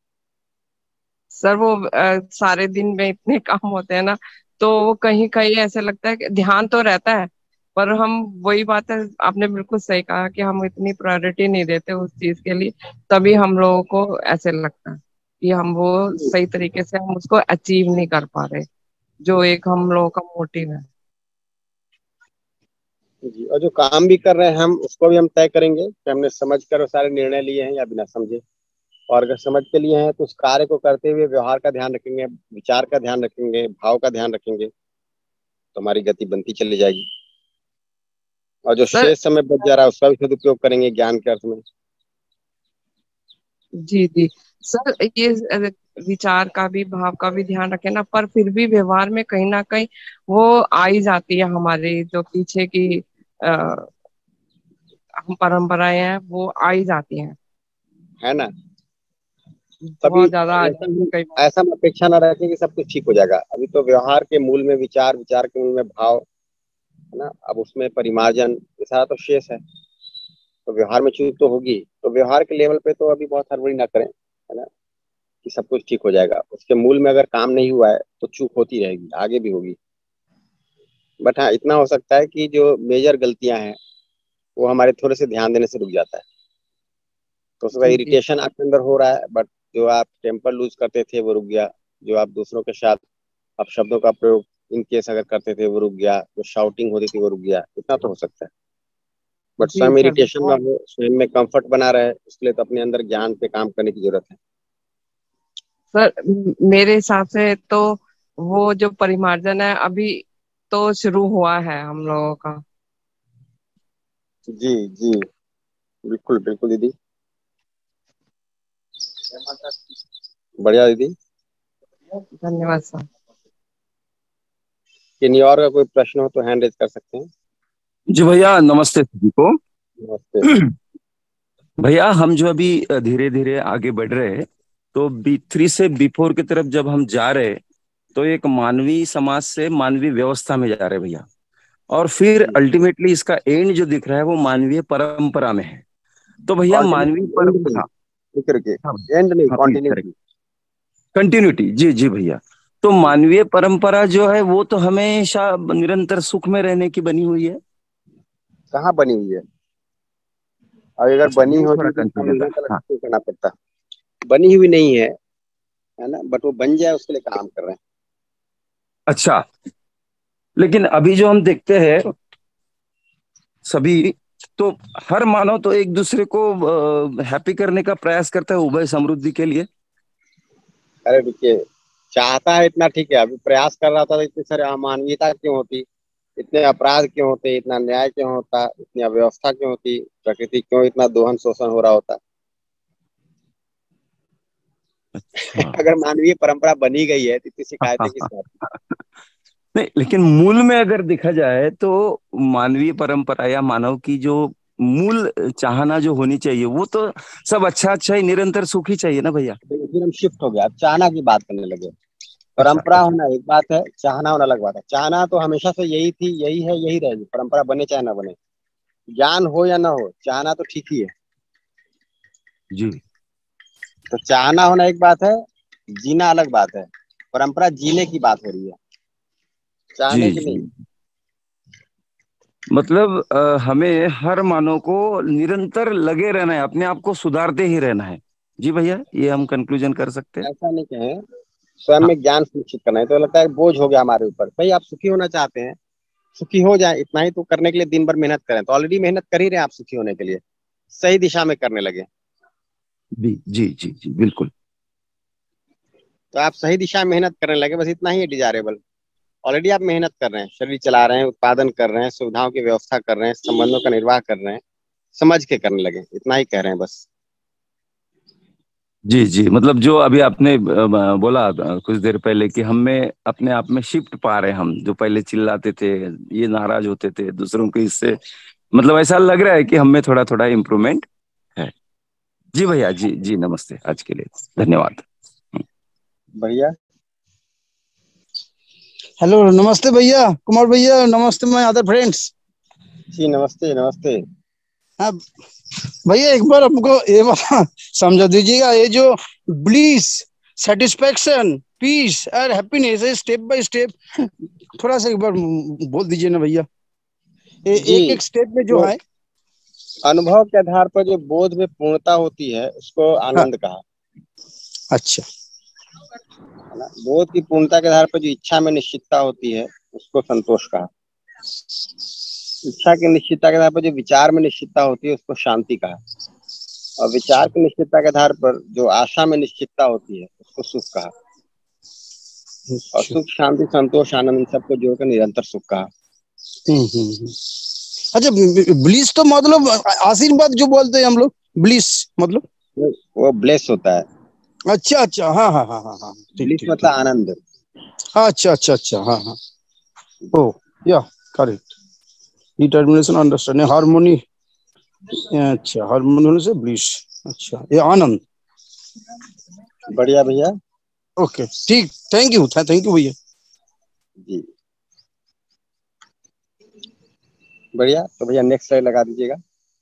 सर वो आ, सारे दिन में इतने काम होते हैं ना, तो वो कहीं कहीं ऐसे लगता है कि ध्यान तो रहता है, पर हम, वही बात है, आपने बिल्कुल सही कहा कि हम इतनी प्रायोरिटी नहीं देते उस चीज के लिए, तभी हम लोगों को ऐसे लगता है कि हम वो सही तरीके से हम उसको अचीव नहीं कर पा रहे, जो एक हम लोगों का मोटिव है। जी, और जो काम भी कर रहे हैं हम उसको भी हम तय करेंगे कि हमने समझ कर सारे निर्णय लिए हैं या बिना समझे। और अगर समझ के लिए हैं तो उस कार्य को करते हुए व्यवहार का ध्यान रखेंगे, विचार का ध्यान रखेंगे, भाव का ध्यान रखेंगे, तो हमारी गति बनती चली जाएगी। और जो शेष समय बच जा रहा है उसका भी सदुपयोग करेंगे ज्ञान के अर्थ में। जी जी सर, ये विचार का भी, भाव का भी ध्यान रखें ना, पर फिर भी व्यवहार में कहीं ना कहीं वो आ ही जाती है, हमारी जो पीछे की आ, हम परंपराएं हैं वो आ ही जाती हैं, है ना। बहुत ज्यादा ऐसा, ऐसा अपेक्षा ना रखें कि सब कुछ ठीक हो जाएगा। अभी तो व्यवहार के मूल में विचार, विचार के मूल में भाव, है ना। अब उसमें परिमार्जन ये सारा तो शेष है, तो व्यवहार में चूक तो होगी। तो व्यवहार के लेवल पे तो अभी बहुत हड़बड़ी ना करें, है ना, कि सब कुछ ठीक हो जाएगा। उसके मूल में अगर काम नहीं हुआ है तो चूक होती रहेगी, आगे भी होगी। बट हाँ, इतना हो सकता है कि जो मेजर गलतियां हैं वो हमारे थोड़े से ध्यान देने से रुक जाता है। तो उसका जी जी इरिटेशन आपके अंदर हो रहा है, बट जो आप टेम्पर लूज करते थे वो रुक गया। जो आप दूसरों के साथ आप शब्दों का प्रयोग इन केस अगर करते थे वो रुक गया। जो शाउटिंग होती थी वो रुक गया। इतना तो हो सकता है। बट जी स्वयं सर। इरिटेशन ना और हो, स्वयं में कंफर्ट बना रहे, उसके लिए तो अपने अंदर ज्ञान पे काम करने की जरूरत है। सर म- मेरे हिसाब से तो वो जो परिमार्जन है अभी तो शुरू हुआ है हम लोगों का। जी जी, बिल्कुल बिल्कुल दीदी, बढ़िया दीदी। धन्यवाद सर। किन्हीं और का कोई प्रश्न हो तो हैंड रेज कर सकते हैं। जी भैया, नमस्ते सभी को। नमस्ते। भैया, हम जो अभी धीरे धीरे आगे बढ़ रहे हैं, तो बी थ्री से बी फोर की तरफ जब हम जा रहे हैं, तो एक मानवीय समाज से मानवीय व्यवस्था में जा रहे हैं भैया। और फिर अल्टीमेटली इसका एंड जो दिख रहा है वो मानवीय परंपरा में है। तो भैया मानवीय अल्टीमेटली एंड नहीं, परंपरा। फिक्र के हाँ एंड नहीं, हाँ प्लीज करेक्ट। कॉन्टिन्यूटी। कंटिन्यूटी, जी जी भैया। तो मानवीय परंपरा जो है वो तो हमेशा निरंतर सुख में रहने की बनी हुई है। कहाँ बनी हुई है? और अगर अच्छा, बनी ये होती थोड़ा तो इतना कंफ्यूजन था। मेहनत अलग हाँ। से करना पड़ता। बनी हुई नहीं है, है ना, बट वो बन जाए उसके लिए काम कर रहे हैं। अच्छा, लेकिन अभी जो हम देखते हैं सभी, तो हर मानव तो एक दूसरे को हैप्पी करने का प्रयास करता है उभय समृद्धि के लिए। अरे देखिए, चाहता है इतना ठीक है, अभी प्रयास कर रहा था तो इतनी सारी अमानवीयता क्यों होती, इतने अपराध क्यों होते, इतना न्याय क्यों होता, इतनी अव्यवस्था क्यों होती, प्रकृति क्यों इतना दोहन शोषण हो रहा होता। अच्छा। अगर मानवीय परंपरा बनी गई है तो इतनी शिकायतें किस बात की? नहीं, लेकिन मूल में अगर देखा जाए तो मानवीय परंपरा या मानव की जो मूल चाहना जो होनी चाहिए वो तो सब अच्छा अच्छा ही निरंतर सुख ही चाहिए ना भैया। तो फिर हम शिफ्ट हो गए, अब चाहना की बात करने लगे। अच्छा परंपरा अच्छा। होना एक बात है, चाहना होना अलग बात है। चाहना तो हमेशा से यही थी, यही है, यही रहेगी, परंपरा बने चाहे ना बने। ज्ञान हो या ना हो, चाहना तो ठीक ही है। जी तो चाहना होना एक बात है, जीना अलग बात है। परंपरा जीने की बात हो रही है, जी चाहने की जी। नहीं। मतलब अ, हमें हर मानव को निरंतर लगे रहना है, अपने आप को सुधारते ही रहना है। जी भैया, ये हम कंक्लूजन कर सकते हैं। ऐसा नहीं कहें, स्वयं हाँ। में ज्ञान सुनिश्चित करना है। तो लगता है बोझ हो गया हमारे ऊपर। भाई आप सुखी होना चाहते हैं, सुखी हो जाए, इतना ही तो करने के लिए दिन भर मेहनत करें। तो ऑलरेडी मेहनत कर ही रहे हैं आप सुखी होने के लिए, सही दिशा में करने लगे। जी जी जी जी बिल्कुल। तो आप सही दिशा में मेहनत करने लगे, बस इतना ही है डिजायरेबल। ऑलरेडी आप मेहनत कर रहे हैं, शरीर चला रहे हैं, उत्पादन कर रहे हैं, सुविधाओं की व्यवस्था कर रहे हैं, संबंधों का निर्वाह कर रहे हैं, समझ के करने लगे, इतना ही कह रहे हैं बस। जी जी, मतलब जो अभी आपने अ, बोला अ, कुछ देर पहले कि हम में अपने आप में शिफ्ट पा रहे हैं। हम जो पहले चिल्लाते थे, ये नाराज होते थे दूसरों को, इससे मतलब ऐसा लग रहा है कि हम में थोड़ा थोड़ा इम्प्रूवमेंट है। जी भैया, जी जी, नमस्ते, आज के लिए धन्यवाद। बढ़िया। हेलो, नमस्ते भैया, कुमार भैया, नमस्ते माय अदर फ्रेंड्स। जी नमस्ते नमस्ते। हाँ भैया, एक बार हमको ये बात समझा दीजिएगा, ये जो ब्लिस, सेटिस्फेक्शन, पीस और हैप्पीनेस है, स्टेप बाय स्टेप थोड़ा सा एक बार बोल दीजिए ना भैया। ये जी, एक एक स्टेप में जो तो है। अनुभव के आधार पर जो बोध में पूर्णता होती है उसको हाँ, आनंद कहा, अच्छा। है ना। बोध की पूर्णता के आधार पर जो इच्छा में निश्चितता होती है उसको संतोष कहा। इच्छा की निश्चितता के आधार पर जो विचार में निश्चितता होती है उसको शांति कहा। और विचार की निश्चितता के आधार पर जो आशा में निश्चितता होती है उसको सुख कहा। और अच्छा। सुख, शांति, संतोष, आनंद, इन सबको जोड़कर निरंतर सुख कहा। हम्म हम्म हम्म। अच्छा, ब्लिस तो मतलब आशीर्वाद जो बोलते हैं हम लोग, ब्लिस मतलब। वो, वो ब्लेस होता है। अच्छा अच्छा, हाँ हाँ हाँ हाँ हाँ, ठीक ब्लिस ठीक मतलब ठीक। आनंद। हाँ, अच्छा अच्छा अच्छा, हाँ हाँ। Oh yeah correct. Determination, understanding, harmony. अच्छा, हार्मोनी होने से ब्लिस। अच्छा, ये आनंद। बढ़िया भैया। ओके, ठीक, थैंक यू, थैंक यू भैया। जी। बढ़िया। तो भैया नेक्स्ट स्लाइड लगा दीजिएगा।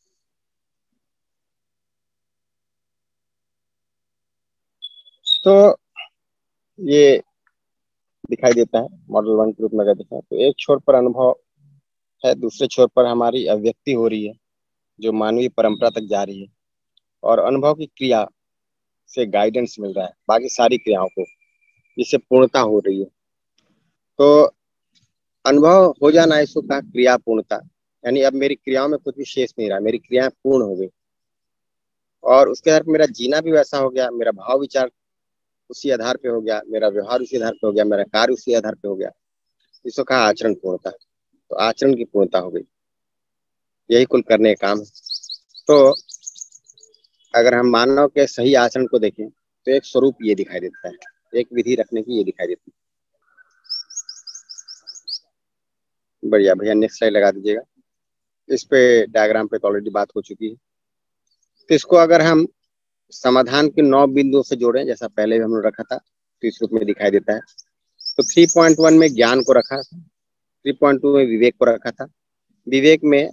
तो ये दिखाई देता है मॉडल वन के रूप में अगर देखें तो एक छोर पर अनुभव है, दूसरे छोर पर हमारी अभिव्यक्ति हो रही है जो मानवीय परंपरा तक जा रही है, और अनुभव की क्रिया से गाइडेंस मिल रहा है बाकी सारी क्रियाओं को, जिससे पूर्णता हो रही है। तो अनुभव हो जाना इसको कहा क्रिया पूर्णता, यानी अब मेरी क्रियाओं में कुछ भी शेष नहीं रहा, मेरी क्रियाएं पूर्ण हो गई, और उसके आधार पर मेरा जीना भी वैसा हो गया, मेरा भाव विचार उसी आधार पे हो गया, मेरा व्यवहार उसी आधार पे हो गया, मेरा कार्य उसी आधार पे हो गया। इसको कहा आचरण पूर्णता। तो आचरण की पूर्णता हो गई, यही कुल करने का काम है। तो अगर हम मानव के सही आचरण को देखें तो एक स्वरूप ये दिखाई देता है, एक विधि रखने की ये दिखाई देती है। बढ़िया भैया नेक्स्ट स्लाइड लगा दीजिएगा। इस पे डायग्राम पे तो ऑलरेडी बात हो चुकी है। तो इसको अगर हम समाधान के नौ बिंदुओं से जोड़ें, जैसा पहले भी हम लोग रखा था, तो इस रूप में दिखाई देता है। तो थ्री पॉइंट वन में ज्ञान को रखा, थ्री पॉइंट टू में विवेक को रखा था। विवेक में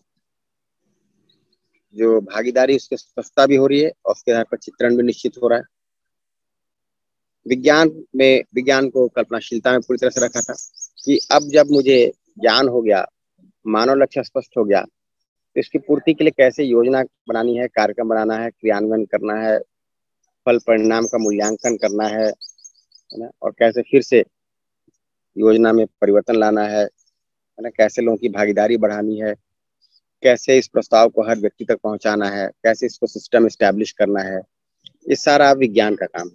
जो भागीदारी उसकी स्पष्टता भी हो रही है और उसके आधार पर चित्रण भी निश्चित हो रहा है। विज्ञान में विज्ञान को कल्पनाशीलता में पूरी तरह से रखा था कि अब जब मुझे ज्ञान हो गया, मानव लक्ष्य स्पष्ट हो गया, तो इसकी पूर्ति के लिए कैसे योजना बनानी है, कार्यक्रम बनाना है, क्रियान्वयन करना है, फल परिणाम का मूल्यांकन करना है, है ना, और कैसे फिर से योजना में परिवर्तन लाना है, है ना, कैसे लोगों की भागीदारी बढ़ानी है, कैसे इस प्रस्ताव को हर व्यक्ति तक पहुंचाना है, कैसे इसको सिस्टम एस्टैब्लिश करना है, ये सारा विज्ञान का काम है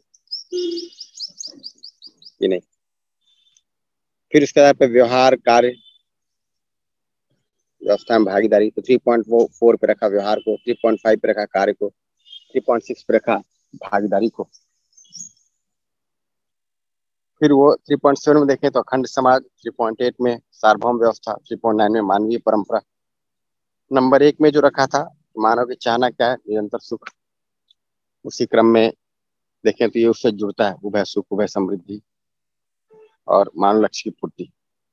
कि नहीं। फिर उसके आधार पर व्यवहार, कार्य, व्यवस्था में भागीदारी। तो थ्री पॉइंट फोर पे रखा व्यवहार को, थ्री पॉइंट फाइव पे रखा कार्य को, थ्री पॉइंट सिक्स पे रखा भागीदारी को। फिर वो थ्री पॉइंट सेवन में देखें तो अखंड समाज, थ्री पॉइंट एट में सार्वभौम व्यवस्था, थ्री पॉइंट नाइन में मानवीय परंपरा। नंबर एक में जो रखा था मानव की चाहना क्या है, निरंतर सुख। उसी क्रम में देखें तो ये उससे जुड़ता है, उभय सुख, उभय समृद्धि और मानव लक्ष्य की पूर्ति।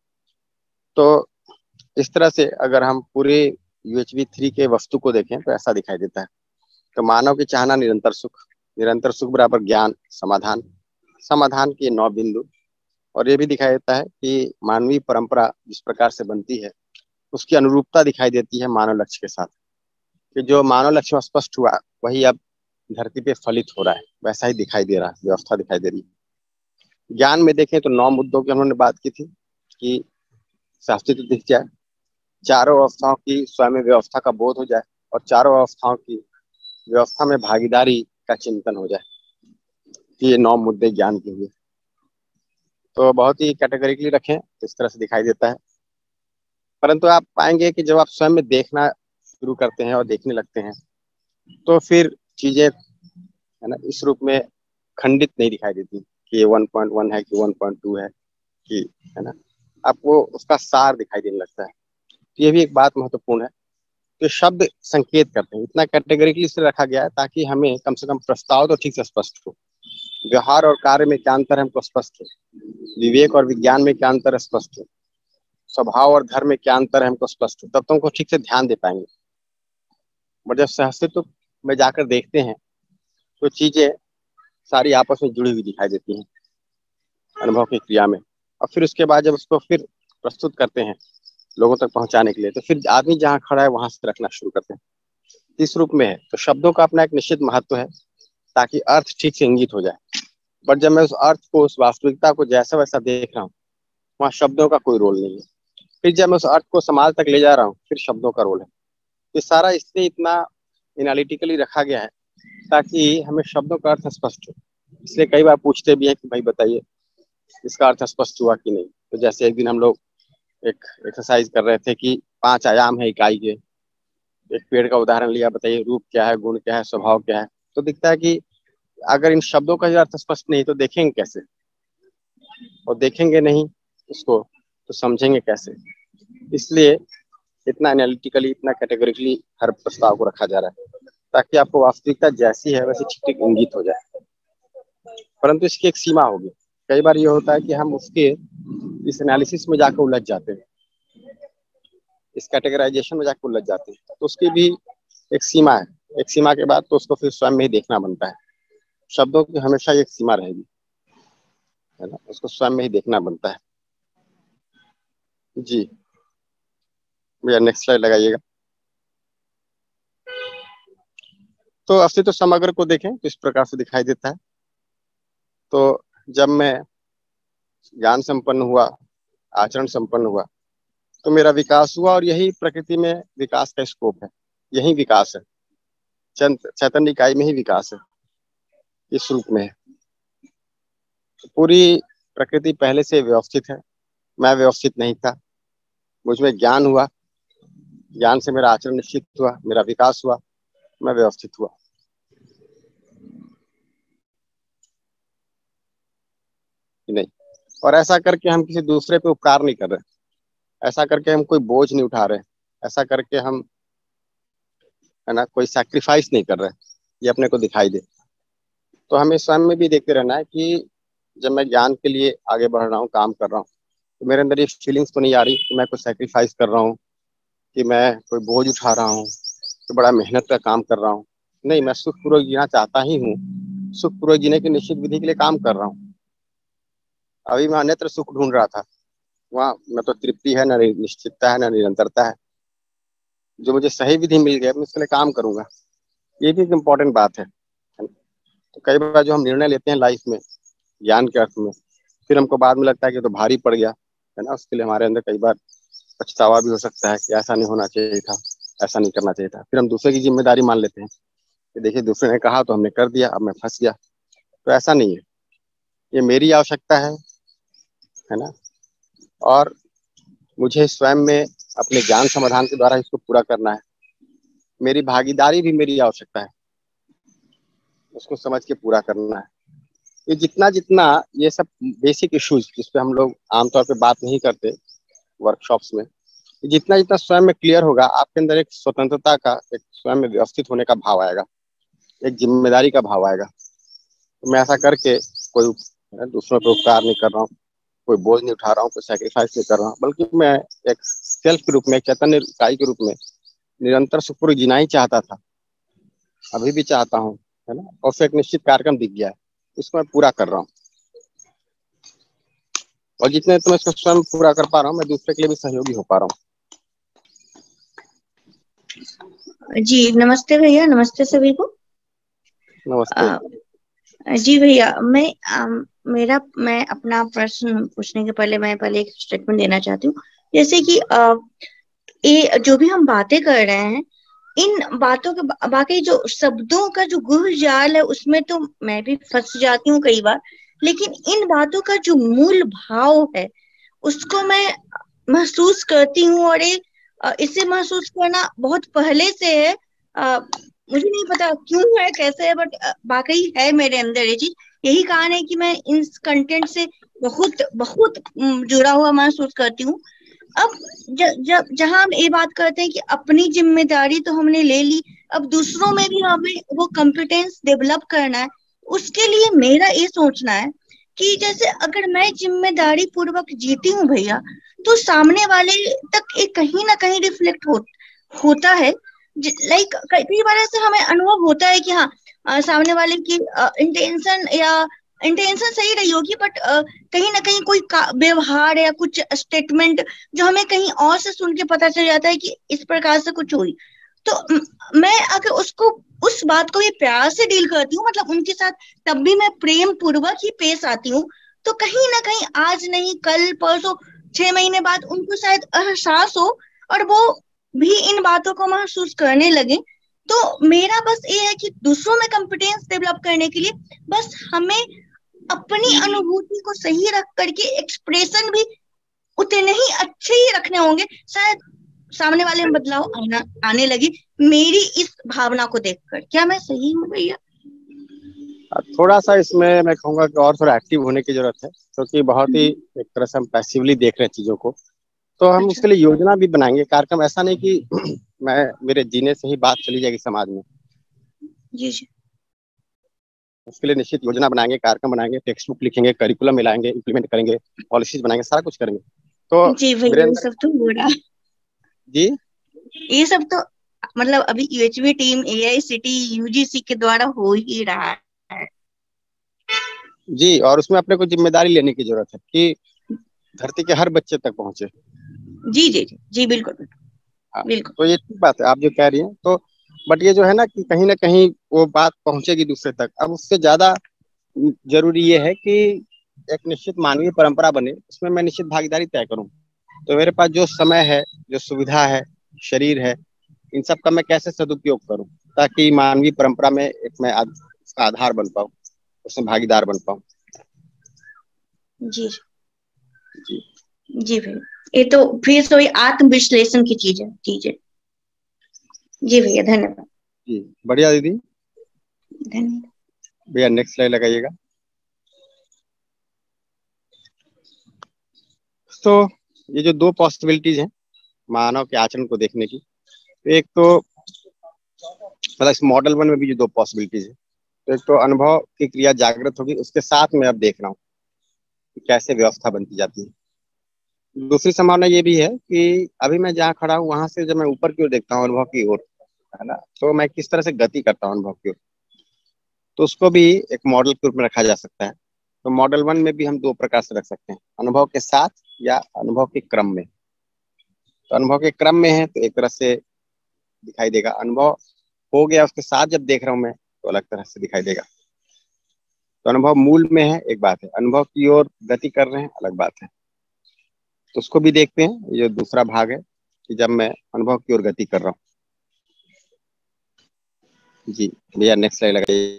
तो इस तरह से अगर हम पूरे यूएचवी थ्री के वस्तु को देखें तो ऐसा दिखाई देता है। तो मानव की चाहना निरंतर सुख, निरंतर सुख बराबर ज्ञान, समाधान, समाधान के नौ बिंदु, और ये भी दिखाई देता है कि मानवीय परंपरा जिस प्रकार से बनती है उसकी अनुरूपता दिखाई देती है मानव लक्ष्य के साथ, कि जो मानव लक्ष्य में स्पष्ट हुआ वही अब धरती पे फलित हो रहा है, वैसा ही दिखाई दे रहा है, व्यवस्था दिखाई दे रही है। ज्ञान में देखें तो नौ मुद्दों की हमने बात की थी कि शास्त्रीय दिख जाए, चारों अवस्थाओं की स्वयं व्यवस्था का बोध हो जाए, और चारों अवस्थाओं की व्यवस्था में भागीदारी का चिंतन हो जाए। ये नौ मुद्दे ज्ञान के हुए। तो बहुत ही कैटेगरिकली रखें तो इस तरह से दिखाई देता है। परंतु आप पाएंगे कि जब आप स्वयं में देखना शुरू करते हैं और देखने लगते हैं तो फिर चीजें, है ना, इस रूप में खंडित नहीं दिखाई देती कि ये वन पॉइंट वन है कि वन पॉइंट टू है कि, है ना, आपको उसका सार दिखाई देने लगता है। तो ये भी एक बात महत्वपूर्ण है। तो शब्द संकेत करते हैं, इतना कैटेगरिकली से रखा गया है ताकि हमें कम से कम प्रस्ताव तो ठीक से स्पष्ट हो, व्यवहार और कार्य में क्या अंतर है हमको स्पष्ट हो, विवेक और विज्ञान में क्या अंतर है स्पष्ट हो, स्वभाव और धर्म में क्या अंतर है हमको स्पष्ट हो, तब तो हमको ठीक से ध्यान दे पाएंगे। और जब सहस्तित्व में जाकर देखते हैं तो चीजें सारी आपस में जुड़ी हुई दिखाई देती हैं अनुभव की क्रिया में, और फिर उसके बाद जब उसको फिर प्रस्तुत करते हैं लोगों तक पहुंचाने के लिए, तो फिर आदमी जहाँ खड़ा है वहां से रखना शुरू करते हैं। इस रूप में है। तो शब्दों का अपना एक निश्चित महत्व है ताकि अर्थ ठीक से इंगित हो जाए। बट जब मैं उस अर्थ को, उस वास्तविकता को जैसा वैसा देख रहा हूँ, वहाँ शब्दों का कोई रोल नहीं है। फिर जब मैं उस अर्थ को समाज तक ले जा रहा हूँ, फिर शब्दों का रोल है। तो सारा इसलिए इतना एनालिटिकली रखा गया है ताकि हमें शब्दों का अर्थ स्पष्ट हो। इसलिए कई बार पूछते भी हैं कि भाई बताइए इसका अर्थ स्पष्ट हुआ कि नहीं। तो जैसे एक दिन हम लोग एक एक्सरसाइज कर रहे थे कि पांच आयाम है इकाई के, एक पेड़ का उदाहरण लिया, बताइए रूप क्या है, गुण क्या है, स्वभाव क्या है। तो दिखता है कि अगर इन शब्दों का अर्थ स्पष्ट नहीं तो देखेंगे कैसे, और देखेंगे नहीं उसको तो समझेंगे कैसे। इसलिए इतना एनालिटिकली, इतना कैटेगरिकली हर प्रस्ताव को रखा जा रहा है ताकि आपको वास्तविकता जैसी है वैसे ठीक ठीक इंगित हो जाए। परंतु इसकी एक सीमा होगी। कई बार ये होता है कि हम उसके इस एनालिसिस में जाकर उलझ जाते हैं इस कैटेगराइजेशन में जाकर उलझ जाते हैं। तो उसकी भी एक सीमा है, एक सीमा के बाद तो उसको फिर स्वयं में ही देखना बनता है। शब्दों की हमेशा एक सीमा रहेगी, है ना, उसको स्वयं में ही देखना बनता है। जी भैया नेक्स्ट स्लाइड लगाइएगा। तो अस्तित्व समग्र को देखें तो इस प्रकार से दिखाई देता है। तो जब मैं ज्ञान संपन्न हुआ, आचरण संपन्न हुआ, तो मेरा विकास हुआ, और यही प्रकृति में विकास का स्कोप है, यही विकास है, चैतन्य इकाई में ही विकास है, इस रूप में है। पूरी प्रकृति पहले से व्यवस्थित है, मैं व्यवस्थित नहीं था, मुझ में ज्ञान हुआ, ज्ञान से मेरा आचरण निश्चित हुआ, मेरा विकास हुआ, मैं व्यवस्थित हुआ। नहीं, और ऐसा करके हम किसी दूसरे पे उपकार नहीं कर रहे, ऐसा करके हम कोई बोझ नहीं उठा रहे, ऐसा करके हम, है ना, कोई सैक्रिफाइस नहीं कर रहे, ये अपने को दिखाई दे। तो हमें स्वयं में भी देखते रहना है कि जब मैं ज्ञान के लिए आगे बढ़ रहा हूँ, काम कर रहा हूँ, तो मेरे अंदर ये फीलिंग्स तो नहीं आ रही कि मैं कुछ सैक्रिफाइस कर रहा हूँ, कि मैं कोई बोझ उठा रहा हूँ, तो बड़ा मेहनत का काम कर रहा हूँ। नहीं, मैं सुखपूर्वक जीना चाहता ही हूँ, सुखपूर्वक जीने की निश्चित विधि के लिए काम कर रहा हूँ। अभी मैं अन्यत्र सुख ढूंढ रहा था, वहाँ न तो तृप्ति है, न निश्चितता है, न निरंतरता है। जो मुझे सही विधि मिल गया, मैं इसके लिए काम करूंगा। ये भी एक इम्पोर्टेंट बात है। तो कई बार जो हम निर्णय लेते हैं लाइफ में ज्ञान के अर्थ में, फिर हमको बाद में लगता है कि तो भारी पड़ गया, है ना, उसके लिए हमारे अंदर कई बार पछतावा भी हो सकता है कि ऐसा नहीं होना चाहिए था, ऐसा नहीं करना चाहिए था। फिर हम दूसरे की जिम्मेदारी मान लेते हैं कि देखिए दूसरे ने कहा तो हमने कर दिया, अब मैं फंस गया। तो ऐसा नहीं है, ये मेरी आवश्यकता है, है ना, और मुझे स्वयं में अपने ज्ञान समाधान के द्वारा इसको पूरा करना है। मेरी भागीदारी भी मेरी आवश्यकता है, उसको समझ के पूरा करना है। ये जितना जितना ये सब बेसिक इश्यूज जिस पे हम लोग आमतौर पे बात नहीं करते वर्कशॉप्स में, जितना जितना स्वयं में क्लियर होगा, आपके अंदर एक स्वतंत्रता का, एक स्वयं में व्यवस्थित होने का भाव आएगा, एक जिम्मेदारी का भाव आएगा। तो मैं ऐसा करके कोई दूसरों पे उपकार नहीं कर रहा हूँ, कोई बोझ नहीं उठा रहा हूँ, कोई सैक्रिफाइस नहीं कर रहा हूँ, बल्कि मैं एक सेल्फ के रूप में, एक चैतन्य इकाई के रूप में निरंतर सुखपूर्वक जीना ही चाहता था, अभी भी चाहता हूँ, है ना। और फिर एक निश्चित कार्यक्रम दिख गया है, इसको मैं पूरा कर रहा हूँ, और जितने तो मैं इसको स्वयं पूरा कर पा रहा हूँ, मैं दूसरे के लिए भी सहयोगी हो पा रहा हूँ। जी नमस्ते भैया, नमस्ते सभी को। नमस्ते। आ, जी भैया, मैं आ, मेरा मैं अपना प्रश्न पूछने के पहले मैं पहले एक स्टेटमेंट देना चाहती हूँ। जैसे कि आ, ये जो भी हम बातें कर रहे हैं, इन बातों के बाकी जो शब्दों का जो गुह जाल है, उसमें तो मैं भी फंस जाती हूँ कई बार, लेकिन इन बातों का जो मूल भाव है उसको मैं महसूस करती हूँ, और एक इसे महसूस करना बहुत पहले से है। आ, मुझे नहीं पता क्यों है, कैसे है, बट वाकई है मेरे अंदर ये चीज। यही कारण है कि मैं इन कंटेंट से बहुत बहुत जुड़ा हुआ महसूस करती हूँ। अब जब जहां हम ये बात करते हैं कि अपनी जिम्मेदारी तो हमने ले ली, अब दूसरों में भी हमें वो कॉम्पिटेंस डेवलप करना है। उसके लिए मेरा ये सोचना है कि जैसे अगर मैं जिम्मेदारी पूर्वक जीती हूँ भैया, तो सामने वाले तक एक कहीं ना कहीं रिफ्लेक्ट हो, होता है। लाइक कई बार ऐसे हमें अनुभव होता है कि हाँ आ, सामने वाले की इंटेंशन या इंटेंशन सही रही होगी, बट कहीं ना कहीं कोई व्यवहार या कुछ स्टेटमेंट जो हमें कहीं और से सुन के पता चल जाता है कि इस प्रकार से कुछ हुई। तो मैं अगर उसको उस बात को भी प्यार से डील करती हूँ, मतलब उनके साथ तब भी मैं प्रेम पूर्वक ही पेश आती हूँ, तो कहीं ना कहीं आज नहीं कल परसों छह महीने बाद उनको शायद एहसास हो और वो भी इन बातों को महसूस करने लगे। तो मेरा बस ये है कि दूसरों में कॉम्पिटेंस डेवलप करने के लिए बस हमें अपनी अनुभूति को सही रख करके एक्सप्रेशन भी उतने ही अच्छे ही रखने होंगे, शायद सामने वाले में बदलाव आना आने लगे मेरी इस भावना को देखकर। क्या मैं सही हूँ भैया? थोड़ा सा इसमें मैं कहूँगा कि और थोड़ा एक्टिव होने की जरूरत है, क्योंकि तो बहुत ही एक तरह से हम पैसिवली देख रहे हैं चीजों को। तो हम अच्छा। उसके लिए योजना भी बनाएंगे, कार्यक्रम। ऐसा नहीं कि मैं मेरे जीने से ही बात चली जाएगी समाज में। जी जी। उसके लिए निश्चित योजना बनाएंगे, कार्यक्रम बनाएंगे, टेक्स्ट बुक लिखेंगे, करिकुलम मिलाएंगे, इम्प्लीमेंट करेंगे, पॉलिसीज बनाएंगे, सारा कुछ करेंगे। तो जी भैया सब तो हो रहा। जी ये सब तो मतलब अभी यूएचवी टीम, एआईसीटी, यूजीसी के द्वारा हो ही रहा है। जी, और उसमें अपने को जिम्मेदारी लेने की जरूरत है कि धरती के हर बच्चे तक पहुंचे। जी जी जी जी बिल्कुल बिल्कुल हाँ, बिल्कुल। तो ये ठीक बात है आप जो कह रही हैं, तो बट ये जो है ना कि कहीं ना कहीं वो बात पहुंचेगी दूसरे तक। अब उससे ज्यादा जरूरी ये है कि एक निश्चित मानवीय परंपरा बने, उसमें मैं निश्चित भागीदारी तय करूं। तो मेरे पास जो समय है, जो सुविधा है, शरीर है, इन सब का मैं कैसे सदुपयोग करूं ताकि मानवीय परंपरा में एक मैं आध, उसका आधार बन पाऊं, उसमें भागीदार बन पाऊं। जी जी जी भैया, ये तो फिर तो ये आत्मविश्लेषण की चीज है चीज है। जी भैया धन्यवाद। जी बढ़िया दीदी, धन्यवाद भैया नेक्स्ट स्लाइड लगाइएगा। तो ये जो दो पॉसिबिलिटीज हैं मानव के आचरण को देखने की, एक तो मतलब इस मॉडल वन में भी जो दो पॉसिबिलिटीज है, तो एक तो अनुभव की क्रिया जागृत होगी, उसके साथ में अब देख रहा हूँ कि कैसे व्यवस्था बनती जाती है। दूसरी संभावना ये भी है कि अभी मैं जहाँ खड़ा हूँ वहां से जब मैं ऊपर की ओर देखता हूँ अनुभव की ओर, है ना, तो मैं किस तरह से गति करता हूँ अनुभव की ओर, तो उसको भी एक मॉडल के रूप में रखा जा सकता है। तो मॉडल वन में भी हम दो प्रकार से रख सकते हैं, अनुभव के साथ या अनुभव के क्रम में। तो अनुभव के क्रम में है तो एक तरह से दिखाई देगा, अनुभव हो गया उसके साथ जब देख रहा हूं मैं तो अलग तरह से दिखाई देगा। तो अनुभव मूल में है एक बात है, अनुभव की ओर गति कर रहे हैं अलग बात है। तो उसको भी देखते हैं, ये दूसरा भाग है कि जब मैं अनुभव की ओर गति कर रहा हूँ। जी भैया नेक्स्ट स्लाइड लगाइए।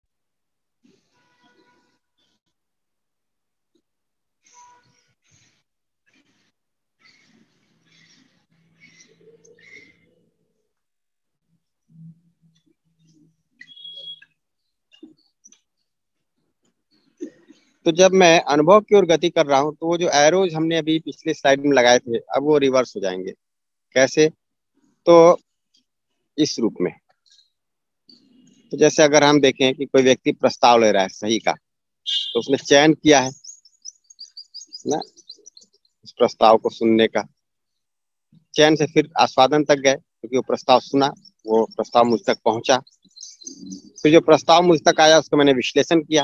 तो जब मैं अनुभव की ओर गति कर रहा हूं तो वो जो एरोज हमने अभी पिछले स्लाइड में लगाए थे अब वो रिवर्स हो जाएंगे। कैसे? तो इस रूप में, तो जैसे अगर हम देखें कि कोई व्यक्ति प्रस्ताव ले रहा है सही का, तो उसने चयन किया है ना उस प्रस्ताव को सुनने का, चयन से फिर आस्वादन तक गए क्योंकि वो प्रस्ताव सुना, वो प्रस्ताव मुझ तक पहुंचा, फिर जो प्रस्ताव मुझ तक आया उसका मैंने विश्लेषण किया,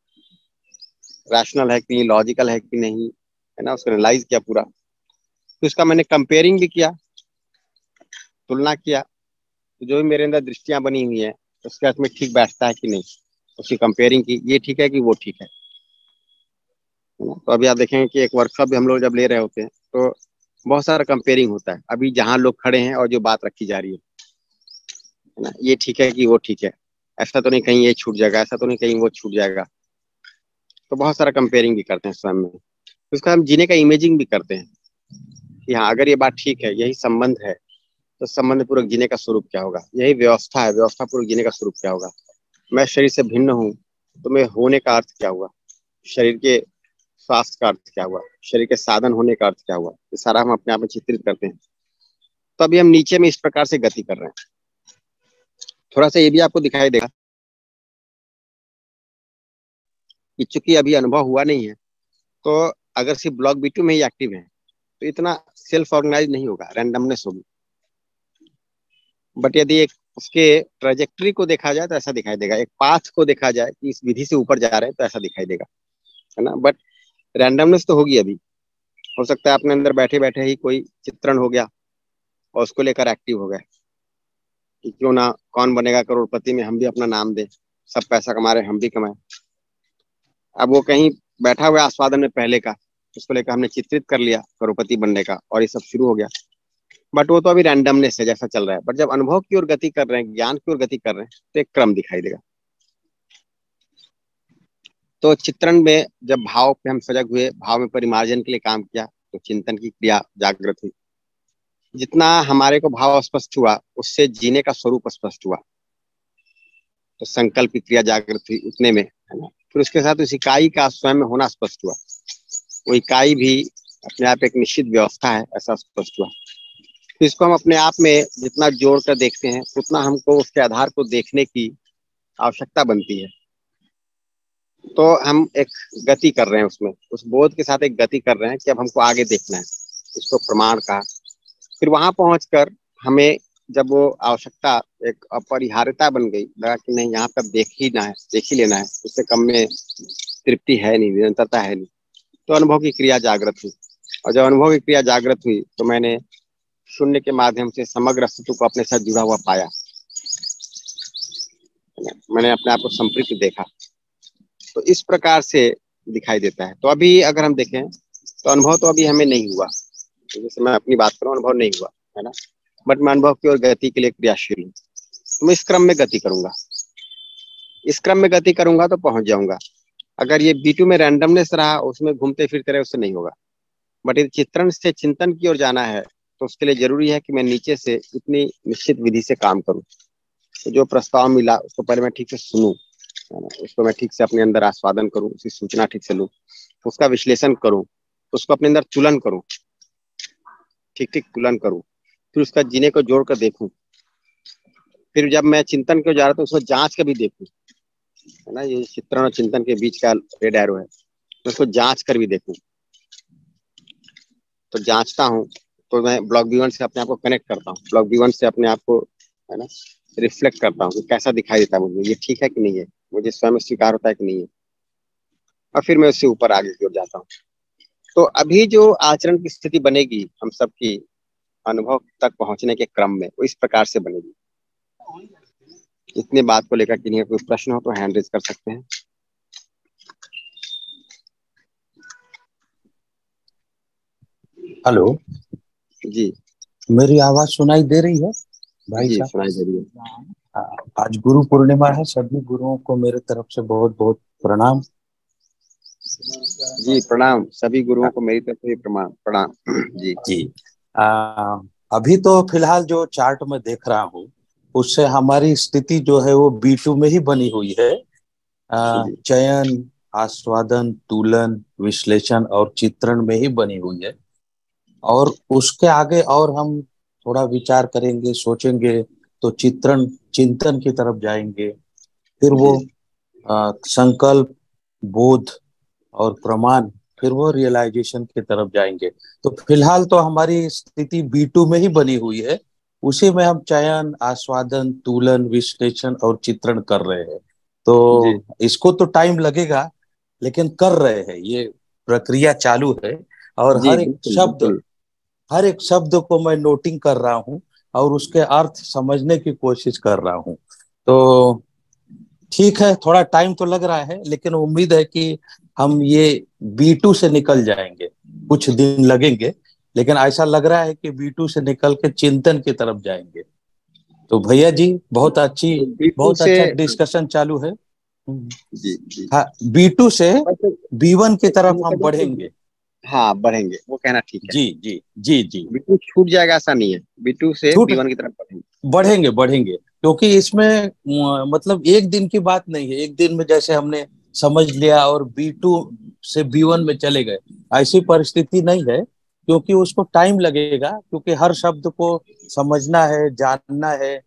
रैशनल है कि नहीं, लॉजिकल है कि नहीं, है ना, उसको एनालाइज किया पूरा, फिर उसका मैंने कंपेयरिंग भी किया, तुलना किया, तो जो भी मेरे अंदर दृष्टियां बनी हुई है उसके अर्थ में ठीक बैठता है कि नहीं, उसकी कंपेयरिंग की, ये ठीक है कि वो ठीक है ना। तो अभी आप देखेंगे कि एक वर्कशॉप भी हम लोग जब ले रहे होते हैं तो बहुत सारा कंपेयरिंग होता है, अभी जहाँ लोग खड़े हैं और जो बात रखी जा रही है ना, ये ठीक है कि वो ठीक है, ऐसा तो नहीं कहीं ये छूट जाएगा, ऐसा तो नहीं कहीं वो छूट जाएगा। तो बहुत सारा कंपेयरिंग भी करते हैं स्वयं में, उसका हम जीने का इमेजिंग भी करते हैं कि हाँ अगर ये बात ठीक है, यही संबंध है, तो संबंध पूर्वक जीने का स्वरूप क्या होगा, यही व्यवस्था है, व्यवस्था पूर्वक जीने का स्वरूप क्या होगा, मैं शरीर से भिन्न हूँ तो मैं होने का अर्थ क्या हुआ, शरीर के स्वास्थ्य का अर्थ क्या हुआ, शरीर के साधन होने का अर्थ क्या हुआ, ये सारा हम अपने आप में चित्रित करते हैं। तो अभी हम नीचे में इस प्रकार से गति कर रहे हैं। थोड़ा सा ये भी आपको दिखाई देगा कि चूंकि अभी अनुभव हुआ नहीं है, तो अगर सिर्फ ब्लॉक बी टू में ही एक्टिव है तो इतना सेल्फ ऑर्गेनाइज नहीं होगा, रैंडमनेस होगी। बट यदि एक उसके ट्रेजेक्टरी को देखा जाए तो ऐसा दिखाई देगा, एक पाथ को देखा जाए कि इस विधि से ऊपर जा रहे हैं तो ऐसा दिखाई देगा, है ना। बट रैंडमनेस तो होगी। अभी हो सकता है अपने अंदर बैठे बैठे ही कोई चित्रण हो गया और उसको लेकर एक्टिव हो गए कि क्यों ना कौन बनेगा करोड़पति में हम भी अपना नाम दें, सब पैसा कमा रहे हम भी कमाए। अब वो कहीं बैठा हुआ आस्वादन में पहले का, उसको लेकर हमने चित्रित कर लिया करोड़पति बनने का और ये सब शुरू हो गया। बट वो तो अभी रैंडमनेस है जैसा चल रहा है। बट जब अनुभव की ओर गति कर रहे हैं, ज्ञान की ओर गति कर रहे हैं, तो एक क्रम दिखाई देगा। तो चित्रण में जब भाव पे हम सजग हुए, भाव में परिमार्जन के लिए काम किया, तो चिंतन की क्रिया जागृत हुई। जितना हमारे को भाव स्पष्ट हुआ उससे जीने का स्वरूप स्पष्ट हुआ, तो संकल्प की क्रिया जागृत हुई उतने में, है ना। फिर उसके साथ उस इकाई का स्वयं में होना स्पष्ट हुआ, वो इकाई भी अपने आप एक निश्चित व्यवस्था है ऐसा स्पष्ट हुआ। तो इसको हम अपने आप में जितना जोड़ कर देखते हैं उतना हमको उसके आधार को देखने की आवश्यकता बनती है। तो हम एक गति कर रहे हैं उसमें, उस बोध के साथ एक गति कर रहे हैं कि अब हमको आगे देखना है। इसको प्रमाण कहा, फिर वहां पहुंचकर हमें जब वो आवश्यकता एक अपरिहार्यता बन गई, लगा कि नहीं यहाँ पर देख ही ना है, देख ही लेना है, उससे कम में तृप्ति है नहीं, निरंतरता है नहीं, तो अनुभव की क्रिया जागृत हुई। और जब अनुभव की क्रिया जागृत हुई तो मैंने शून्य के माध्यम से समग्र अस्तित्व को अपने साथ जुड़ा हुआ पाया, मैंने अपने आप को संपृक्त देखा। तो इस प्रकार से दिखाई देता है। तो अभी अगर हम देखें तो अनुभव तो अभी हमें नहीं हुआ, जैसे मैं अपनी बात करूं, अनुभव नहीं हुआ है ना, बट मैं अनुभव की ओर गति के लिए क्रियाशील हूँ। तो मैं इस क्रम में गति करूंगा, इस क्रम में गति करूंगा तो पहुंच जाऊंगा। अगर ये बी टू में रैंडमनेस रहा, उसमें घूमते फिरते रहे, उससे नहीं होगा। बट यदि चित्रण से चिंतन की ओर जाना है तो उसके लिए जरूरी है कि मैं नीचे से इतनी निश्चित विधि से काम करूं। तो जो प्रस्ताव मिला उसको पहले मैं ठीक से सुनूं, उसको मैं ठीक से अपने अंदर आस्वादन करूं, उसकी सूचना ठीक से लूं, उसका विश्लेषण करूं, उसको अपने अंदर तुलन करूं, ठीक ठीक तुलन करूं, फिर उसका जीने को जोड़ कर देखूं। फिर जब मैं चिंतन को जा रहा हूँ तो उसको जांच कर भी देखूं, है ना, ये चित्रण और चिंतन के बीच का रेड एरो है, तो उसको जांच कर भी देखूं। तो जांचता हूँ तो मैं ब्लॉक बी वन से अपने आप को कनेक्ट करता हूँ, ब्लॉक बी वन से अपने आप को, है ना, रिफ्लेक्ट करता हूँ कि कैसा दिखाई देता है मुझे, ये ठीक है कि नहीं है, मुझे स्वयं स्वीकार होता है कि नहीं है, और फिर मैं उससे ऊपर आगे की ओर जाता हूँ। तो अभी जो आचरण की स्थिति बनेगी हम सबकी अनुभव तक पहुंचने के क्रम में, वो इस प्रकार से बनेगी। इतने बात को लेकर किन्हीं कोई प्रश्न हो तो हैंड रेज कर सकते हैं। हेलो जी, मेरी आवाज सुनाई दे रही है भाई जी साहब? सुनाई दे रही है। हाँ, आज गुरु पूर्णिमा है, सभी गुरुओं को मेरे तरफ से बहुत बहुत प्रणाम। जी प्रणाम, सभी गुरुओं को मेरी तरफ से प्रणाम प्रणाम। जी जी आ, अभी तो फिलहाल जो चार्ट में देख रहा हूँ उससे हमारी स्थिति जो है वो बी टू में ही बनी हुई है। आ, चयन, आस्वादन, तुलन, विश्लेषण और चित्रण में ही बनी हुई है। और उसके आगे और हम थोड़ा विचार करेंगे, सोचेंगे तो चित्रण चिंतन की तरफ जाएंगे, फिर वो आ, संकल्प, बोध और प्रमाण, फिर वो रियलाइजेशन की तरफ जाएंगे। तो फिलहाल तो हमारी स्थिति बी टू में ही बनी हुई है, उसी में हम चयन, आस्वादन, तुलन, विश्लेषण और चित्रण कर रहे हैं। तो इसको तो टाइम लगेगा, लेकिन कर रहे हैं, ये प्रक्रिया चालू है। और जी, हर एक बिल्कुल, शब्द बिल्कुल। हर एक शब्द को मैं नोटिंग कर रहा हूँ और उसके अर्थ समझने की कोशिश कर रहा हूँ। तो ठीक है, थोड़ा टाइम तो लग रहा है, लेकिन उम्मीद है कि हम ये बी टू से निकल जाएंगे। कुछ दिन लगेंगे, लेकिन ऐसा लग रहा है कि बी टू से निकल के चिंतन की तरफ जाएंगे। तो भैया जी, बहुत अच्छी बहुत से... अच्छा डिस्कशन चालू है। जी जी हाँ, बी टू से बी वन की तरफ हम बढ़ेंगे। हाँ बढ़ेंगे, वो कहना ठीक है। जी जी जी जी बी टू छूट जाएगा ऐसा नहीं है, बी टू से बी वन की तरफ बढ़ेंगे बढ़ेंगे बढ़ेंगे क्योंकि इसमें मतलब एक दिन की बात नहीं है। एक दिन में जैसे हमने समझ लिया और बी टू से बी वन में चले गए, ऐसी परिस्थिति नहीं है, क्योंकि उसको टाइम लगेगा, क्योंकि हर शब्द को समझना है, जानना है,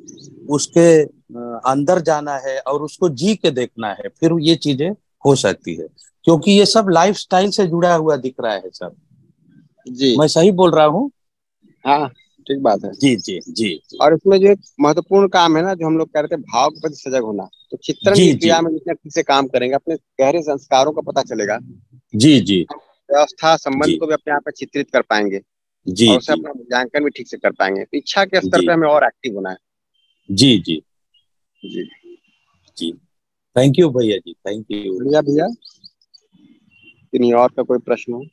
उसके अंदर जाना है और उसको जी के देखना है, फिर ये चीजें हो सकती है। क्योंकि ये सब लाइफस्टाइल से जुड़ा हुआ दिख रहा है सब। जी, मैं सही बोल रहा हूँ? हाँ ठीक बात है। जी जी जी जी। और इसमें जो एक महत्वपूर्ण काम है ना, जो हम लोग कह रहे थे, भाव के प्रति सजग होना। तो चित्रण की क्रिया में जितना ठीक से काम करेंगे, अपने गहरे संस्कारों का पता चलेगा। जी जी। व्यवस्था संबंध को भी अपने आप में चित्रित कर पाएंगे जी, और उसे अपना मूल्यांकन भी ठीक से कर पाएंगे। तो इच्छा के स्तर पे हमें और एक्टिव होना है। जी जी जी जी। थैंक यू भैया जी, थैंक यू। भैया भैया किन्हीं और का कोई प्रश्न हो?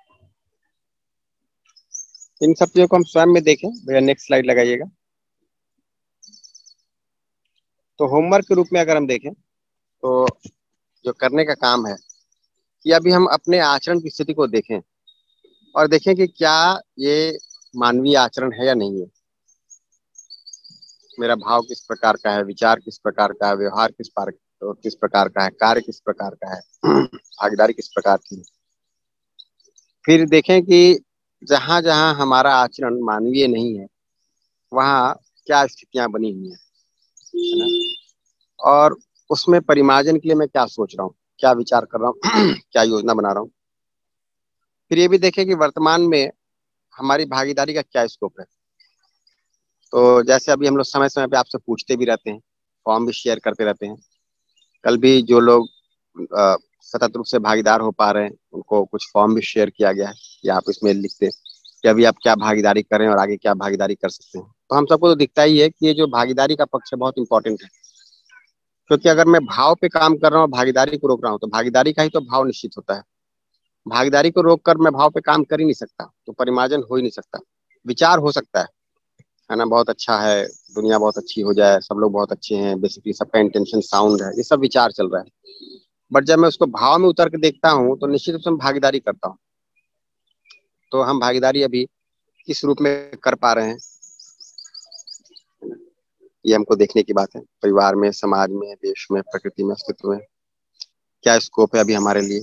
इन सब चीजों को हम स्वयं में देखें। भैया नेक्स्ट स्लाइड लगाइएगा। तो होमवर्क के रूप में अगर हम देखें तो जो करने का काम है कि अभी हम अपने आचरण की स्थिति को देखें और देखें कि क्या ये मानवीय आचरण है या नहीं है। मेरा भाव किस प्रकार का है, विचार किस प्रकार का है, व्यवहार किस प्रकार तो किस प्रकार का है, कार्य किस प्रकार का है, भागीदारी किस प्रकार की है। फिर देखें कि जहां जहां हमारा आचरण मानवीय नहीं है वहां क्या स्थितियां बनी हुई है ना, और उसमें परिमार्जन के लिए मैं क्या सोच रहा हूँ, क्या विचार कर रहा हूँ, क्या योजना बना रहा हूँ। फिर ये भी देखें कि वर्तमान में हमारी भागीदारी का क्या स्कोप है। तो जैसे अभी हम लोग समय समय पे आपसे पूछते भी रहते हैं, फॉर्म भी शेयर करते रहते हैं। कल भी जो लोग अ, सतत रूप से भागीदार हो पा रहे हैं उनको कुछ फॉर्म भी शेयर किया गया है कि आप इसमें लिखते कि अभी आप क्या भागीदारी करें और आगे क्या भागीदारी कर सकते हैं। तो हम सबको तो दिखता ही है कि ये जो भागीदारी का पक्ष है बहुत इंपॉर्टेंट है, क्योंकि अगर मैं भाव पे काम कर रहा हूँ भागीदारी को रोक रहा हूँ तो भागीदारी का ही तो भाव निश्चित होता है। भागीदारी को रोक कर मैं भाव पे काम कर ही नहीं सकता, तो परिमार्जन हो ही नहीं सकता। विचार हो सकता है है ना, बहुत अच्छा है, दुनिया बहुत अच्छी हो जाए, सब लोग बहुत अच्छे हैं, बेसिकली सबका इंटेंशन साउंड है, ये सब विचार चल रहा है। बट जब मैं उसको भाव में उतर के देखता हूँ तो निश्चित रूप से मैं भागीदारी करता हूँ। तो हम भागीदारी अभी किस रूप में कर पा रहे हैं, ये हमको देखने की बात है। परिवार में, समाज में, देश में, प्रकृति में, अस्तित्व में क्या स्कोप है अभी हमारे लिए।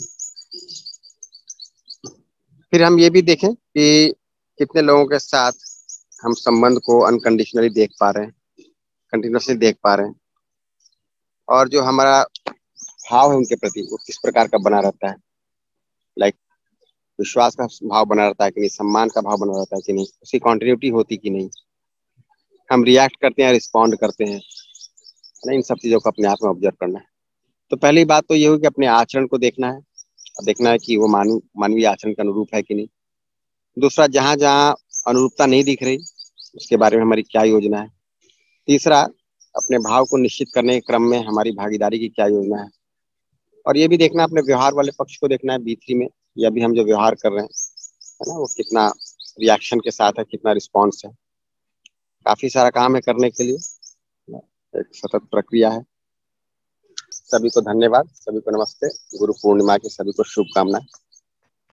फिर हम ये भी देखें कि कितने लोगों के साथ हम संबंध को अनकंडीशनली देख पा रहे हैं, कंटिन्यूसली देख पा रहे हैं, और जो हमारा भाव है उनके प्रति वो किस प्रकार का बना रहता है। लाइक विश्वास का भाव बना रहता है कि नहीं, सम्मान का भाव बना रहता है कि नहीं, उसकी कॉन्टिन्यूटी होती कि नहीं, हम रिएक्ट करते हैं, रिस्पॉन्ड करते हैं ना, इन सब चीज़ों को अपने आप में ऑब्जर्व करना है। तो पहली बात तो ये हुई कि अपने आचरण को देखना है और देखना है कि वो मानव मानवीय आचरण के अनुरूप है कि नहीं। दूसरा, जहाँ जहाँ अनुरूपता नहीं दिख रही उसके बारे में हमारी क्या योजना है। तीसरा, अपने भाव को निश्चित करने के क्रम में हमारी भागीदारी की क्या योजना है। और ये भी देखना, अपने व्यवहार वाले पक्ष को देखना है बी थ्री में, या भी हम जो व्यवहार कर रहे हैं है ना, वो कितना रिएक्शन के साथ है, कितना रिस्पॉन्स है। काफी सारा काम है करने के लिए, एक सतत प्रक्रिया है। सभी को धन्यवाद, सभी को नमस्ते, गुरु पूर्णिमा की सभी को शुभकामनाएं।